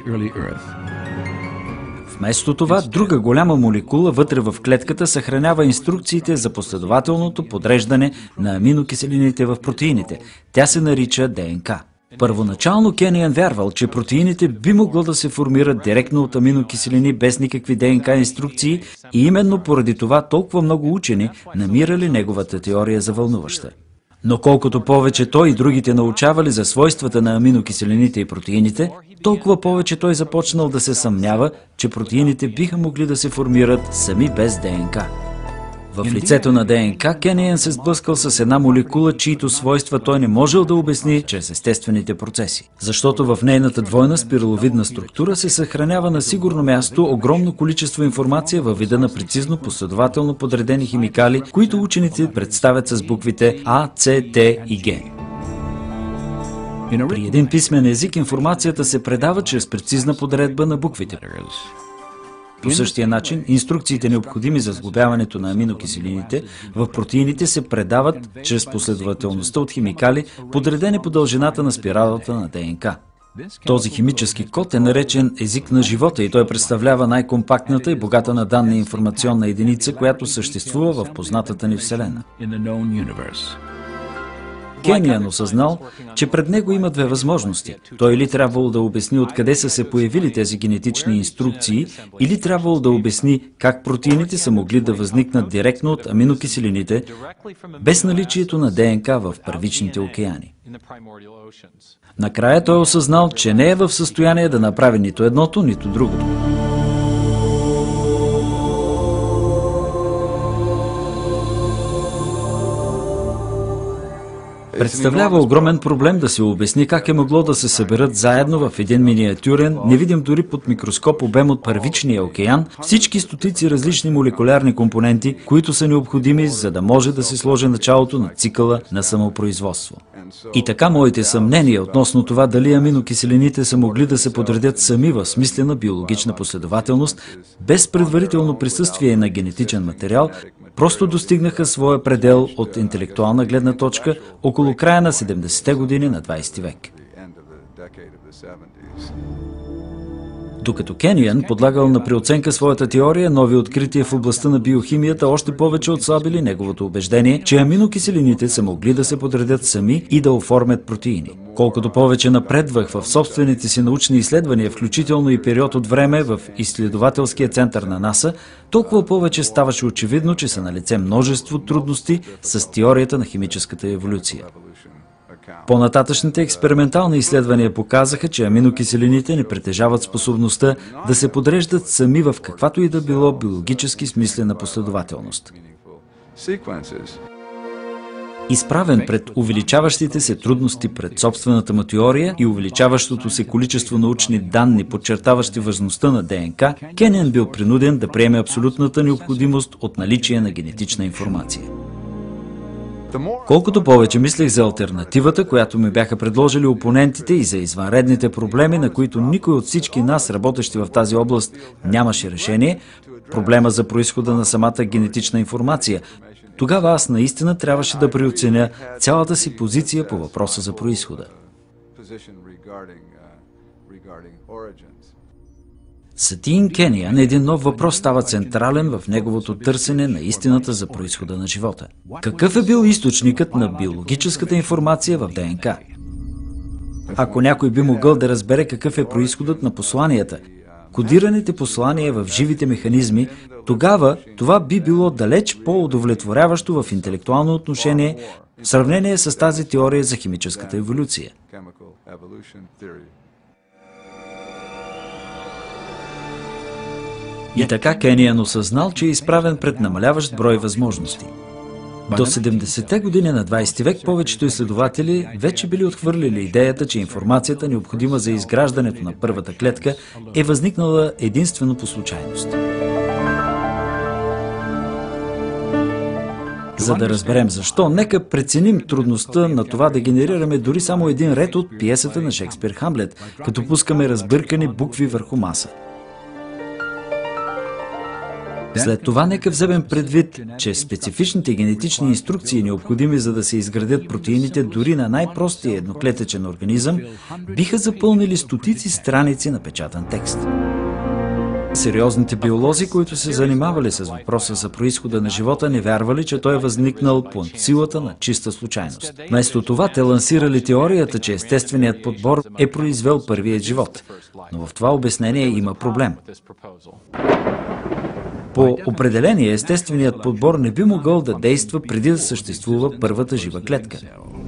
Вместо това, друга голяма молекула вътре в клетката съхранява инструкциите за последователното подреждане на аминокиселините в протеините. Тя се нарича ДНК. Първоначално Кениан вярвал, че протеините би могло да се формират директно от аминокиселини без никакви ДНК инструкции и именно поради това толкова много учени намирали неговата теория за вълнуваща. Но колкото повече той и другите научавали за свойствата на аминокиселините и протеините, толкова повече той започнал да се съмнява, че протеините биха могли да се формират сами без ДНК. В лицето на ДНК Кениан се сблъскал с една молекула, чието свойства той не можел да обясни чрез естествените процеси. Защото в нейната двойна спираловидна структура се съхранява на сигурно място огромно количество информация във вида на прецизно последователно подредени химикали, които учените представят с буквите А, С, Т и Г. При един писмен език информацията се предава чрез прецизна подредба на буквите. По същия начин, инструкциите, необходими за сглобяването на аминокиселините в протеините, се предават чрез последователността от химикали, подредени по дължината на спиралата на ДНК. Този химически код е наречен език на живота и той представлява най-компактната и богата на данни информационна единица, която съществува в познатата ни Вселена. Кениан осъзнал, че пред него има две възможности. Той или трябвало да обясни откъде са се появили тези генетични инструкции, или трябвало да обясни как протеините са могли да възникнат директно от аминокиселините, без наличието на ДНК в първичните океани. Накрая той осъзнал, че не е в състояние да направи нито едното, нито другото. Представлява огромен проблем да се обясни как е могло да се съберат заедно в един миниатюрен, невидим дори под микроскоп обем от първичния океан, всички стотици различни молекулярни компоненти, които са необходими, за да може да се сложи началото на цикъла на самопроизводство. И така моите съмнения относно това дали аминокиселините са могли да се подредят сами в смислена биологична последователност, без предварително присъствие на генетичен материал, просто достигнаха своя предел от интелектуална гледна точка около края на 70-те години на 20 век. Докато Кениан подлагал на преоценка своята теория, нови открития в областта на биохимията още повече отслабили неговото убеждение, че аминокиселините са могли да се подредят сами и да оформят протеини. Колкото повече напредвах в собствените си научни изследвания, включително и период от време в изследователския център на НАСА, толкова повече ставаше очевидно, че са налице множество трудности с теорията на химическата еволюция. По-нататъчните експериментални изследвания показаха, че аминокиселините не притежават способността да се подреждат сами в каквато и да било биологически смислена последователност. Изправен пред увеличаващите се трудности пред собствената му теория и увеличаващото се количество научни данни, подчертаващи важността на ДНК, Кениан бил принуден да приеме абсолютната необходимост от наличие на генетична информация. Колкото повече мислех за алтернативата, която ми бяха предложили опонентите и за извънредните проблеми, на които никой от всички нас, работещи в тази област, нямаше решение, проблема за произхода на самата генетична информация, тогава аз наистина трябваше да преоценя цялата си позиция по въпроса за произхода. За Тин Кениан един нов въпрос става централен в неговото търсене на истината за произхода на живота. Какъв е бил източникът на биологическата информация в ДНК? Ако някой би могъл да разбере какъв е произходът на посланията, кодираните послания в живите механизми, тогава това би било далеч по-удовлетворяващо в интелектуално отношение в сравнение с тази теория за химическата еволюция. И така Кениан осъзнал, че е изправен пред намаляващ брой възможности. До 70-те години на 20 век повечето изследователи вече били отхвърлили идеята, че информацията, необходима за изграждането на първата клетка, е възникнала единствено по случайност. За да разберем защо, нека преценим трудността на това да генерираме дори само един ред от пиесата на Шекспир Хамлет, като пускаме разбъркани букви върху маса. След това нека вземем предвид, че специфичните генетични инструкции, необходими за да се изградят протеините дори на най-простия едноклетъчен организъм, биха запълнили стотици страници на печатан текст. Сериозните биолози, които се занимавали с въпроса за произхода на живота, не вярвали, че той е възникнал по силата на чиста случайност. Вместо това те лансирали теорията, че естественият подбор е произвел първият живот. Но в това обяснение има проблем. По определение, естественият подбор не би могъл да действа преди да съществува първата жива клетка.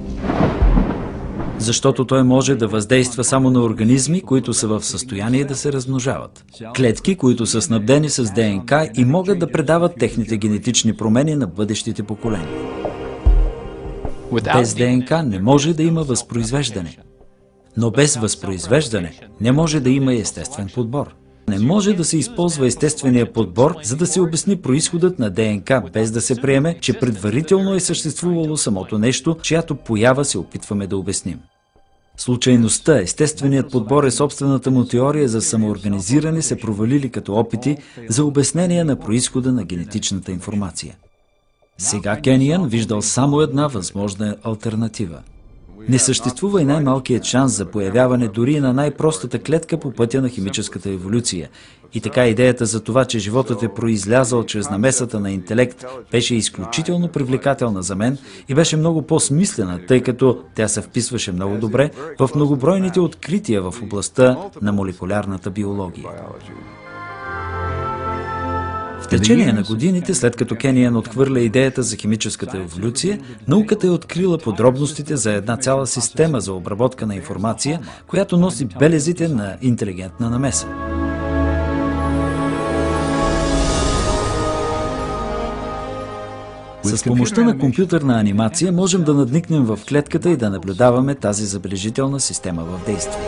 Защото той може да въздейства само на организми, които са в състояние да се размножават. Клетки, които са снабдени с ДНК и могат да предават техните генетични промени на бъдещите поколения. Без ДНК не може да има възпроизвеждане. Но без възпроизвеждане не може да има и естествен подбор. Не може да се използва естествения подбор, за да се обясни произходът на ДНК, без да се приеме, че предварително е съществувало самото нещо, чиято поява се опитваме да обясним. Случайността, естественият подбор е собствената му теория за самоорганизиране, се провалили като опити за обяснение на произхода на генетичната информация. Сега Кениан виждал само една възможна алтернатива. Не съществува и най-малкият шанс за появяване дори на най-простата клетка по пътя на химическата еволюция. И така идеята за това, че животът е произлязал чрез намесата на интелект, беше изключително привлекателна за мен и беше много по-смислена, тъй като тя се вписваше много добре в многобройните открития в областта на молекулярната биология. В течение на годините, след като Кениан отхвърля идеята за химическата еволюция, науката е открила подробностите за една цяла система за обработка на информация, която носи белезите на интелигентна намеса. С помощта на компютърна анимация можем да надникнем в клетката и да наблюдаваме тази забележителна система в действие.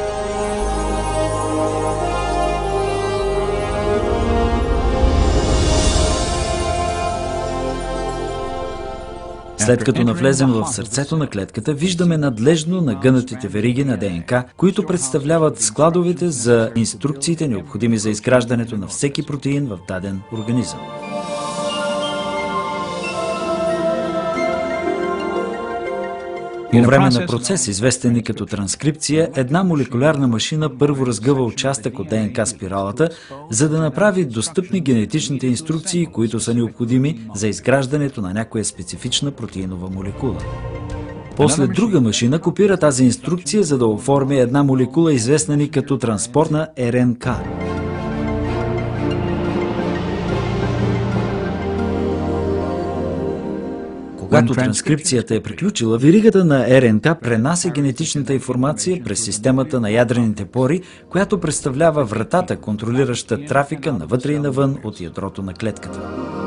След като навлезем в сърцето на клетката, виждаме надлежно нагънатите вериги на ДНК, които представляват складовете за инструкциите, необходими за изграждането на всеки протеин в даден организъм. По време на процес, известен и като транскрипция, една молекулярна машина първо разгъва участък от ДНК спиралата, за да направи достъпни генетичните инструкции, които са необходими за изграждането на някоя специфична протеинова молекула. После друга машина копира тази инструкция, за да оформи една молекула, известна ни като транспортна РНК. Когато транскрипцията е приключила, веригата на РНК пренася генетичната информация през системата на ядрените пори, която представлява вратата, контролираща трафика навътре и навън от ядрото на клетката.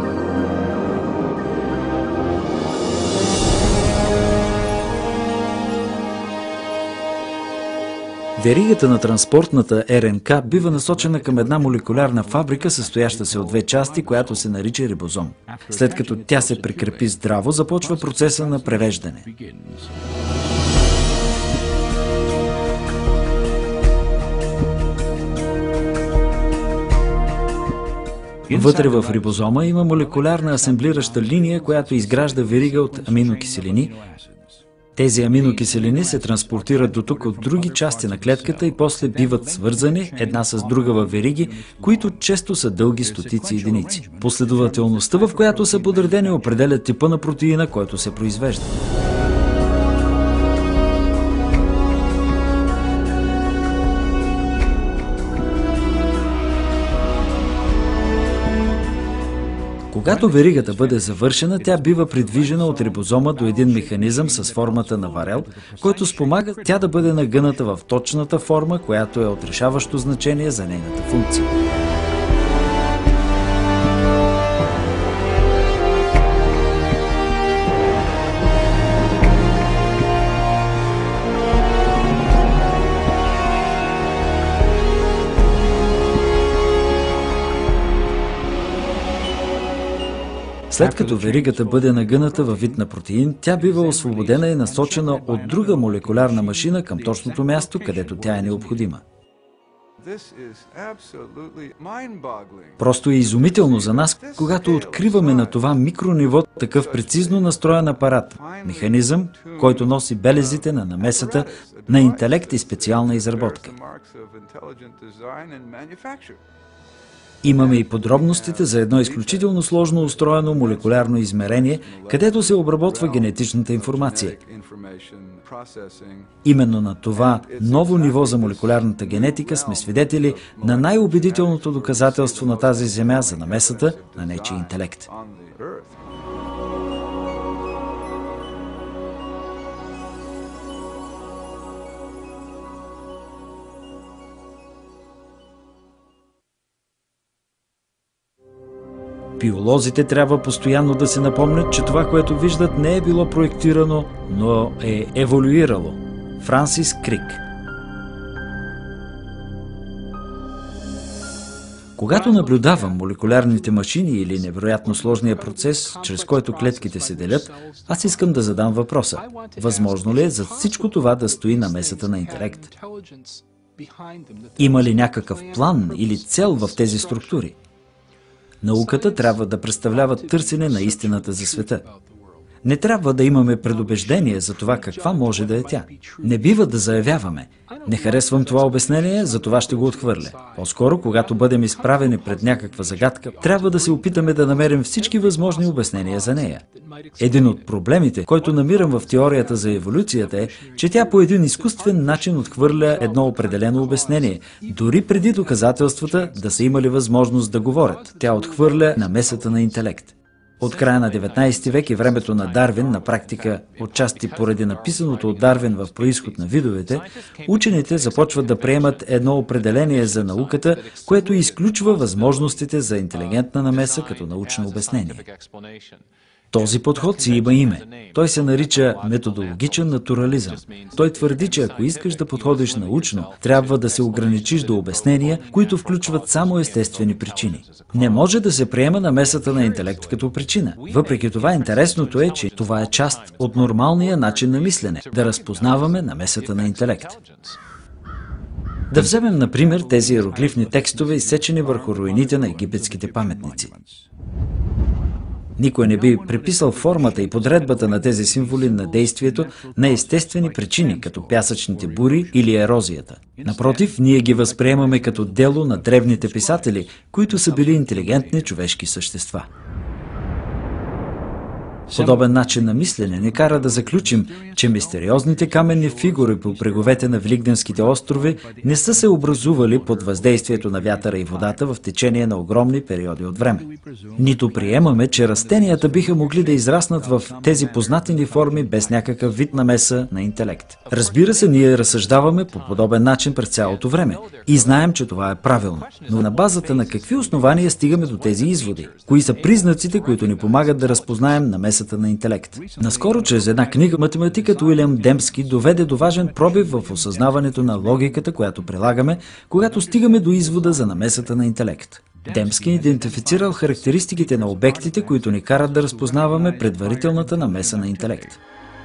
Веригата на транспортната РНК бива насочена към една молекулярна фабрика, състояща се от две части, която се нарича рибозом. След като тя се прикрепи здраво, започва процеса на превеждане. Вътре в рибозома има молекулярна асемблираща линия, която изгражда верига от аминокиселини. Тези аминокиселини се транспортират до тук от други части на клетката и после биват свързани една с друга във вериги, които често са дълги стотици единици. Последователността, в която са подредени, определя типа на протеина, който се произвежда. Когато веригата бъде завършена, тя бива придвижена от рибозома до един механизъм с формата на варел, който спомага тя да бъде нагъната в точната форма, която е от решаващо значение за нейната функция. След като веригата бъде нагъната във вид на протеин, тя бива освободена и насочена от друга молекулярна машина към точното място, където тя е необходима. Просто е изумително за нас, когато откриваме на това микрониво такъв прецизно настроен апарат, механизъм, който носи белезите на намесата на интелект и специална изработка. Имаме и подробностите за едно изключително сложно устроено молекулярно измерение, където се обработва генетичната информация. Именно на това ново ниво за молекулярната генетика сме свидетели на най-убедителното доказателство на тази земя за намесата на нечий интелект. Биолозите трябва постоянно да се напомнят, че това, което виждат, не е било проектирано, но е еволюирало. Франсис Крик. Когато наблюдавам молекулярните машини или невероятно сложния процес, чрез който клетките се делят, аз искам да задам въпроса: възможно ли е за всичко това да стои намесата на интелект? Има ли някакъв план или цел в тези структури? Науката трябва да представлява търсене на истината за света. Не трябва да имаме предубеждение за това каква може да е тя. Не бива да заявяваме: не харесвам това обяснение, за това ще го отхвърля. По-скоро, когато бъдем изправени пред някаква загадка, трябва да се опитаме да намерим всички възможни обяснения за нея. Един от проблемите, който намирам в теорията за еволюцията, е, че тя по един изкуствен начин отхвърля едно определено обяснение, дори преди доказателствата да са имали възможност да говорят. Тя отхвърля намесата на интелект. От края на 19 век и времето на Дарвин, на практика отчасти поради написаното от Дарвин в Произход на видовете, учените започват да приемат едно определение за науката, което изключва възможностите за интелигентна намеса като научно обяснение. Този подход си има име. Той се нарича методологичен натурализъм. Той твърди, че ако искаш да подходиш научно, трябва да се ограничиш до обяснения, които включват само естествени причини. Не може да се приема намесата на интелект като причина. Въпреки това, интересното е, че това е част от нормалния начин на мислене – да разпознаваме намесата на интелект. Да вземем, например, тези иероглифни текстове, изсечени върху руините на египетските паметници. Никой не би приписал формата и подредбата на тези символи на действието на естествени причини, като пясъчните бури или ерозията. Напротив, ние ги възприемаме като дело на древните писатели, които са били интелигентни човешки същества. Подобен начин на мислене ни кара да заключим, че мистериозните каменни фигури по бреговете на Великденските острови не са се образували под въздействието на вятъра и водата в течение на огромни периоди от време. Нито приемаме, че растенията биха могли да израснат в тези познати ни форми без някакъв вид намеса на интелект. Разбира се, ние разсъждаваме по подобен начин през цялото време и знаем, че това е правилно. Но на базата на какви основания стигаме до тези изводи? Кои са признаците, които ни помагат да разпознаем намесата на интелект? Наскоро чрез една книга математикът Уилям Демски доведе до важен пробив в осъзнаването на логиката, която прилагаме, когато стигаме до извода за намесата на интелект. Демски идентифицирал характеристиките на обектите, които ни карат да разпознаваме предварителната намеса на интелект.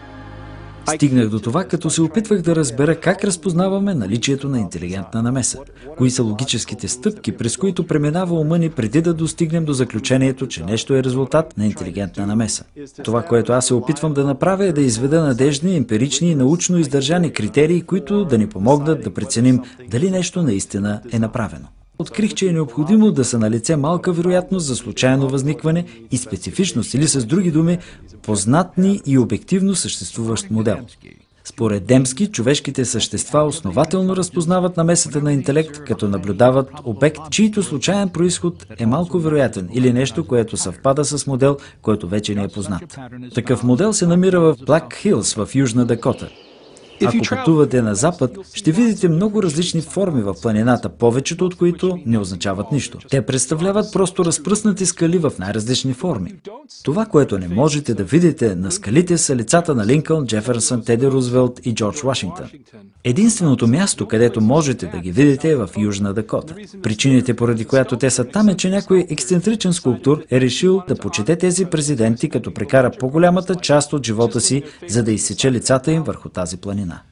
Стигнах до това, като се опитвах да разбера как разпознаваме наличието на интелигентна намеса. Кои са логическите стъпки, през които преминава ума ни преди да достигнем до заключението, че нещо е резултат на интелигентна намеса. Това, което аз се опитвам да направя, е да изведа надеждни, емпирични и научно издържани критерии, които да ни помогнат да преценим дали нещо наистина е направено. Открих, че е необходимо да са налице малка вероятност за случайно възникване и специфичност, или с други думи, познатни и обективно съществуващ модел. Според Демски, човешките същества основателно разпознават намесата на интелект, като наблюдават обект, чийто случайен произход е малко вероятен или нещо, което съвпада с модел, който вече не е познат. Такъв модел се намира в Black Hills в Южна Дакота. Ако пътувате на запад, ще видите много различни форми в планината, повечето от които не означават нищо. Те представляват просто разпръснати скали в най-различни форми. Това, което не можете да видите на скалите, са лицата на Линкълн, Джеферсън, Теди Рузвелт и Джордж Вашингтон. Единственото място, където можете да ги видите, е в Южна Дакота. Причините, поради която те са там, е, че някой ексцентричен скулптор е решил да почете тези президенти, като прекара по-голямата част от живота си, за да изсече лицата им върху тази планина.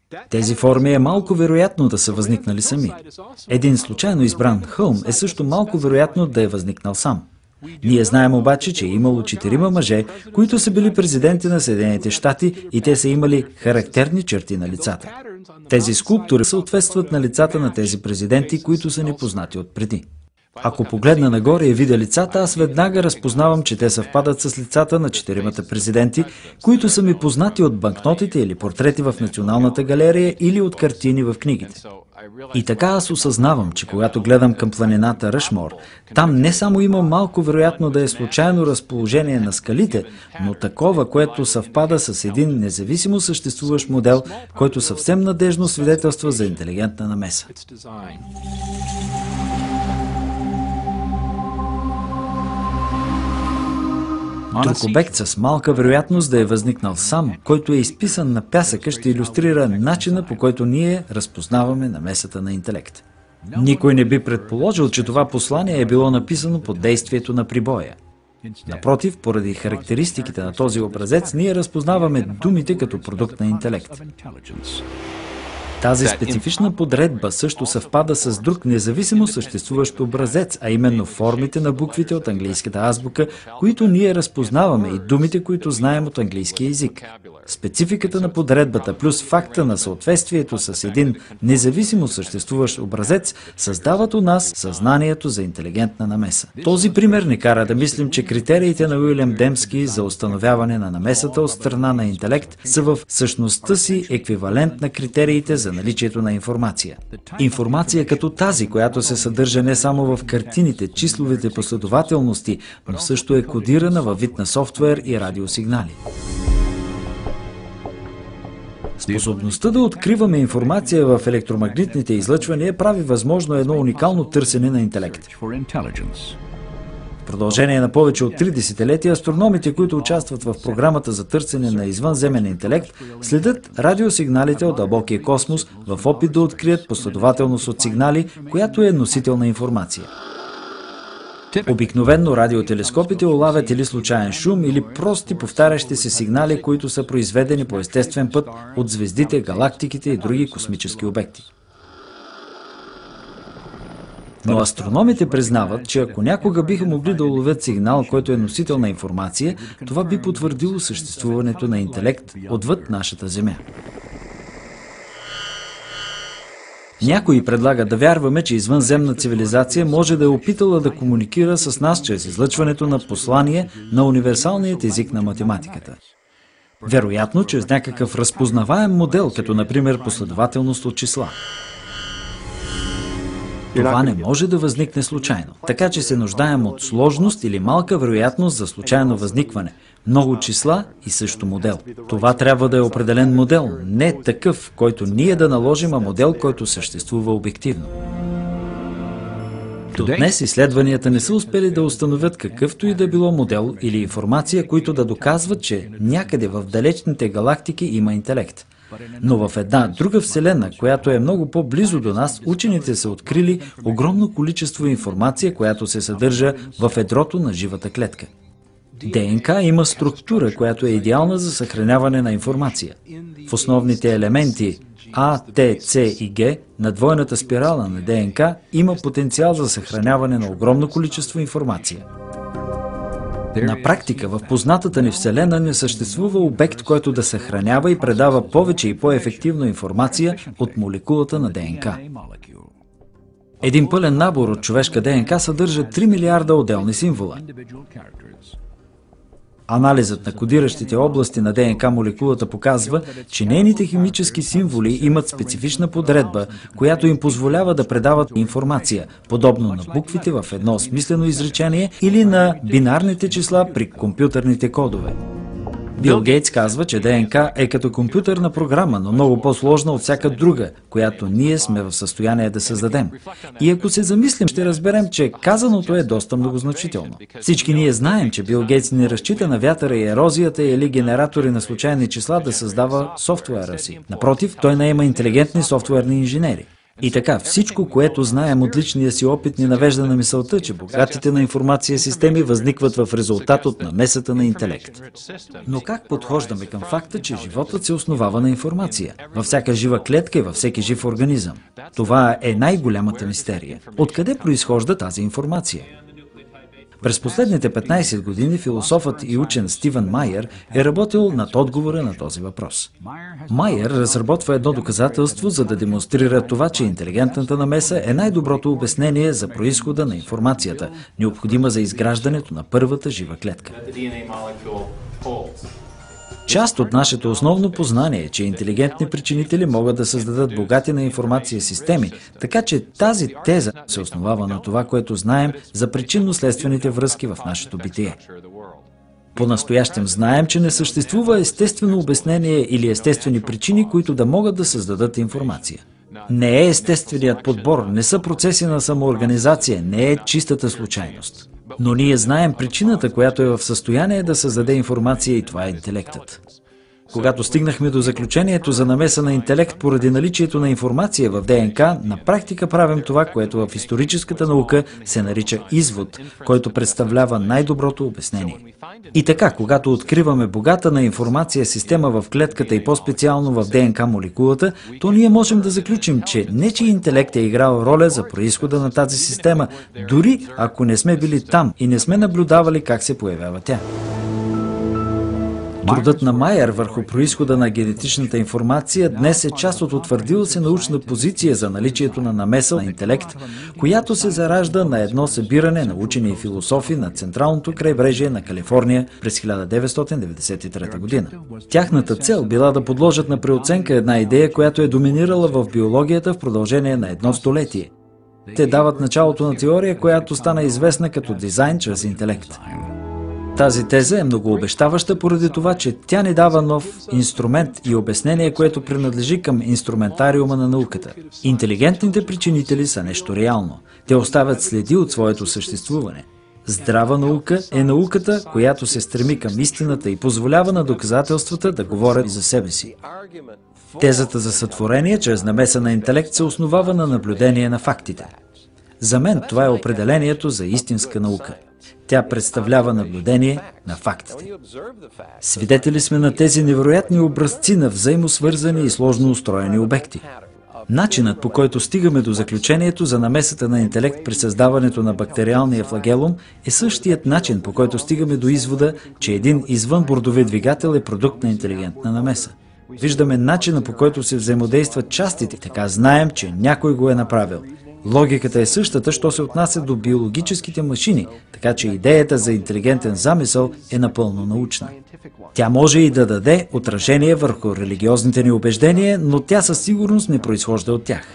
Тези форми е малко вероятно да са възникнали сами. Един случайно избран хълм е също малко вероятно да е възникнал сам. Ние знаем обаче, че е имало 4 мъже, които са били президенти на Съединените щати и те са имали характерни черти на лицата. Тези скулптури съответстват на лицата на тези президенти, които са ни познати отпреди. Ако погледна нагоре и видя лицата, аз веднага разпознавам, че те съвпадат с лицата на 4 президенти, които са ми познати от банкнотите или портрети в Националната галерия или от картини в книгите. И така аз осъзнавам, че когато гледам към планината Ръшмор, там не само има малко вероятно да е случайно разположение на скалите, но такова, което съвпада с един независимо съществуващ модел, който съвсем надежно свидетелства за интелигентна намеса. Друг обект с малка вероятност да е възникнал сам, който е изписан на пясъка, ще илюстрира начина, по който ние разпознаваме намесата на интелект. Никой не би предположил, че това послание е било написано под действието на прибоя. Напротив, поради характеристиките на този образец, ние разпознаваме думите като продукт на интелект. Тази специфична подредба също съвпада с друг независимо съществуващ образец, а именно формите на буквите от английската азбука, които ние разпознаваме и думите, които знаем от английския език. Спецификата на подредбата плюс факта на съответствието с един независимо съществуващ образец създават у нас съзнанието за интелигентна намеса. Този пример ни кара да мислим, че критериите на Уилям Демски за установяване на намесата от страна на интелект са в същността си еквивалент на критериите за наличието на информация. Информация като тази, която се съдържа не само в картините, числовите последователности, но също е кодирана във вид на софтуер и радиосигнали. Способността да откриваме информация в електромагнитните излъчвания прави възможно едно уникално търсене на интелект. В продължение на повече от 3 десетилетия, астрономите, които участват в програмата за търсене на извънземен интелект, следят радиосигналите от дълбокия космос в опит да открият последователност от сигнали, която е носител на информация. Обикновенно радиотелескопите улавят или случайен шум, или прости повтарящи се сигнали, които са произведени по естествен път от звездите, галактиките и други космически обекти. Но астрономите признават, че ако някога биха могли да уловят сигнал, който е носител на информация, това би потвърдило съществуването на интелект отвъд нашата Земя. Някои предлагат да вярваме, че извънземна цивилизация може да е опитала да комуникира с нас чрез излъчването на послание на универсалният език на математиката. Вероятно, чрез някакъв разпознаваем модел, като например последователност от числа. Това не може да възникне случайно, така че се нуждаем от сложност или малка вероятност за случайно възникване, много числа и също модел. Това трябва да е определен модел, не такъв, който ние да наложим, а модел, който съществува обективно. До днес изследванията не са успели да установят какъвто и да било модел или информация, които да доказват, че някъде в далечните галактики има интелект. Но в една друга вселена, която е много по-близо до нас, учените са открили огромно количество информация, която се съдържа в ядрото на живата клетка. ДНК има структура, която е идеална за съхраняване на информация. В основните елементи А, Т, С и Г на двойната спирала на ДНК има потенциал за съхраняване на огромно количество информация. На практика, в познатата ни Вселена не съществува обект, който да съхранява и предава повече и по-ефективно информация от молекулата на ДНК. Един пълен набор от човешка ДНК съдържа 3 милиарда отделни символа. Анализът на кодиращите области на ДНК молекулата показва, че нейните химически символи имат специфична подредба, която им позволява да предават информация, подобно на буквите в едно смислено изречение или на бинарните числа при компютърните кодове. Бил Гейтс казва, че ДНК е като компютърна програма, но много по-сложна от всяка друга, която ние сме в състояние да създадем. И ако се замислим, ще разберем, че казаното е доста многозначително. Всички ние знаем, че Бил Гейтс не разчита на вятъра и ерозията или генератори на случайни числа да създава софтуера си. Напротив, той наема интелигентни софтуерни инженери. И така, всичко, което знаем от личния си опит, ни навежда на мисълта, че богатите на информация системи възникват в резултат от намесата на интелект. Но как подхождаме към факта, че животът се основава на информация? Във всяка жива клетка и във всеки жив организъм. Това е най-голямата мистерия. Откъде произхожда тази информация? През последните 15 години философът и учен Стивън Майер е работил над отговора на този въпрос. Майер разработва едно доказателство, за да демонстрира това, че интелигентната намеса е най-доброто обяснение за произхода на информацията, необходима за изграждането на първата жива клетка. Част от нашето основно познание е, че интелигентни причинители могат да създадат богати на информация системи, така че тази теза се основава на това, което знаем за причинно-следствените връзки в нашето битие. По-настоящем знаем, че не съществува естествено обяснение или естествени причини, които да могат да създадат информация. Не е естественият подбор, не са процеси на самоорганизация, не е чистата случайност. Но ние знаем причината, която е в състояние да създаде информация, и това е интелектът. Когато стигнахме до заключението за намеса на интелект поради наличието на информация в ДНК, на практика правим това, което в историческата наука се нарича извод, който представлява най-доброто обяснение. И така, когато откриваме богата на информация система в клетката и по-специално в ДНК молекулата, то ние можем да заключим, че нечий интелект е играл роля за произхода на тази система, дори ако не сме били там и не сме наблюдавали как се появява тя. Трудът на Майер върху произхода на генетичната информация днес е част от утвърдила се научна позиция за наличието на намеса на интелект, която се заражда на едно събиране на учени и философи на Централното крайбрежие на Калифорния през 1993 година. Тяхната цел била да подложат на преоценка една идея, която е доминирала в биологията в продължение на едно столетие. Те дават началото на теория, която стана известна като дизайн чрез интелект. Тази теза е многообещаваща поради това, че тя ни дава нов инструмент и обяснение, което принадлежи към инструментариума на науката. Интелигентните причинители са нещо реално. Те оставят следи от своето съществуване. Здрава наука е науката, която се стреми към истината и позволява на доказателствата да говорят за себе си. Тезата за сътворение чрез намеса на интелект се основава на наблюдение на фактите. За мен това е определението за истинска наука. Тя представлява наблюдение на фактите. Свидетели сме на тези невероятни образци на взаимосвързани и сложно устроени обекти. Начинът, по който стигаме до заключението за намесата на интелект при създаването на бактериалния флагелум, е същият начин, по който стигаме до извода, че един извънбордови двигател е продукт на интелигентна намеса. Виждаме начина, по който се взаимодействат частите, така знаем, че някой го е направил. Логиката е същата, що се отнася до биологическите машини, така че идеята за интелигентен замисъл е напълно научна. Тя може и да даде отражение върху религиозните ни убеждения, но тя със сигурност не произхожда от тях.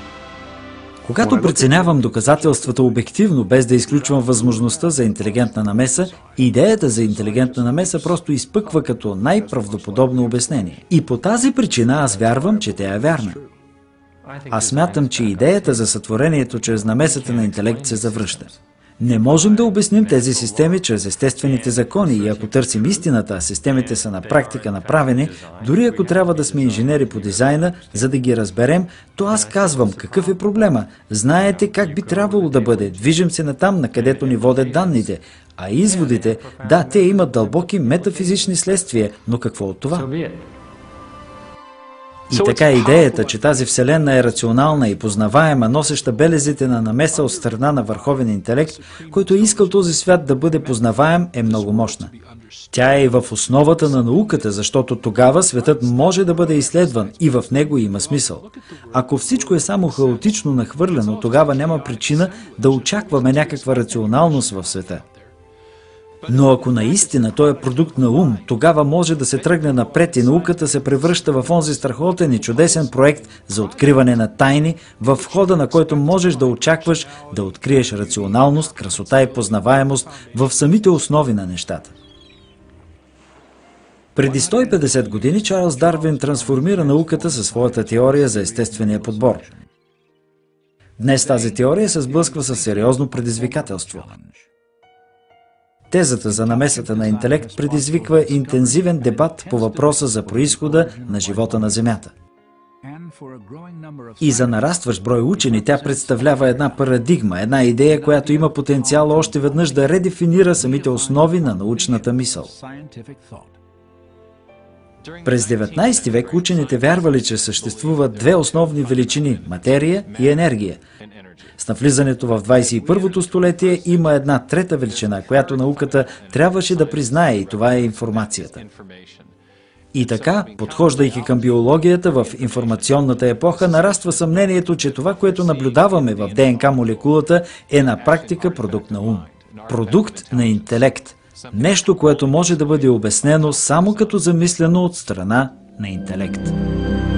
Когато преценявам доказателствата обективно, без да изключвам възможността за интелигентна намеса, идеята за интелигентна намеса просто изпъква като най-правдоподобно обяснение. И по тази причина аз вярвам, че тя е вярна. Аз смятам, че идеята за сътворението чрез намесата на интелект се завръща. Не можем да обясним тези системи чрез естествените закони и ако търсим истината, а системите са на практика направени, дори ако трябва да сме инженери по дизайна, за да ги разберем, то аз казвам какъв е проблема. Знаете как би трябвало да бъде. Движим се натам, на където ни водят данните. А изводите, да, те имат дълбоки метафизични следствия, но какво от това? И така идеята, че тази вселена е рационална и познаваема, носеща белезите на намеса от страна на върховен интелект, който е искал този свят да бъде познаваем, е много мощна. Тя е и в основата на науката, защото тогава светът може да бъде изследван и в него има смисъл. Ако всичко е само хаотично нахвърлено, тогава няма причина да очакваме някаква рационалност в света. Но ако наистина той е продукт на ум, тогава може да се тръгне напред и науката се превръща в онзи страхотен и чудесен проект за откриване на тайни, в хода на който можеш да очакваш да откриеш рационалност, красота и познаваемост в самите основи на нещата. Преди 150 години Чарлз Дарвин трансформира науката със своята теория за естествения подбор. Днес тази теория се сблъсква с сериозно предизвикателство. Тезата за намесата на интелект предизвиква интензивен дебат по въпроса за произхода на живота на Земята. И за нарастващ брой учени тя представлява една парадигма, една идея, която има потенциал още веднъж да редефинира самите основи на научната мисъл. През 19 век учените вярвали, че съществуват две основни величини – материя и енергия. С навлизането в 21-то столетие има една трета величина, която науката трябваше да признае, и това е информацията. И така, подхождайки към биологията в информационната епоха, нараства съмнението, че това, което наблюдаваме в ДНК молекулата, е на практика продукт на ум. Продукт на интелект. Нещо, което може да бъде обяснено само като замислено от страна на интелект.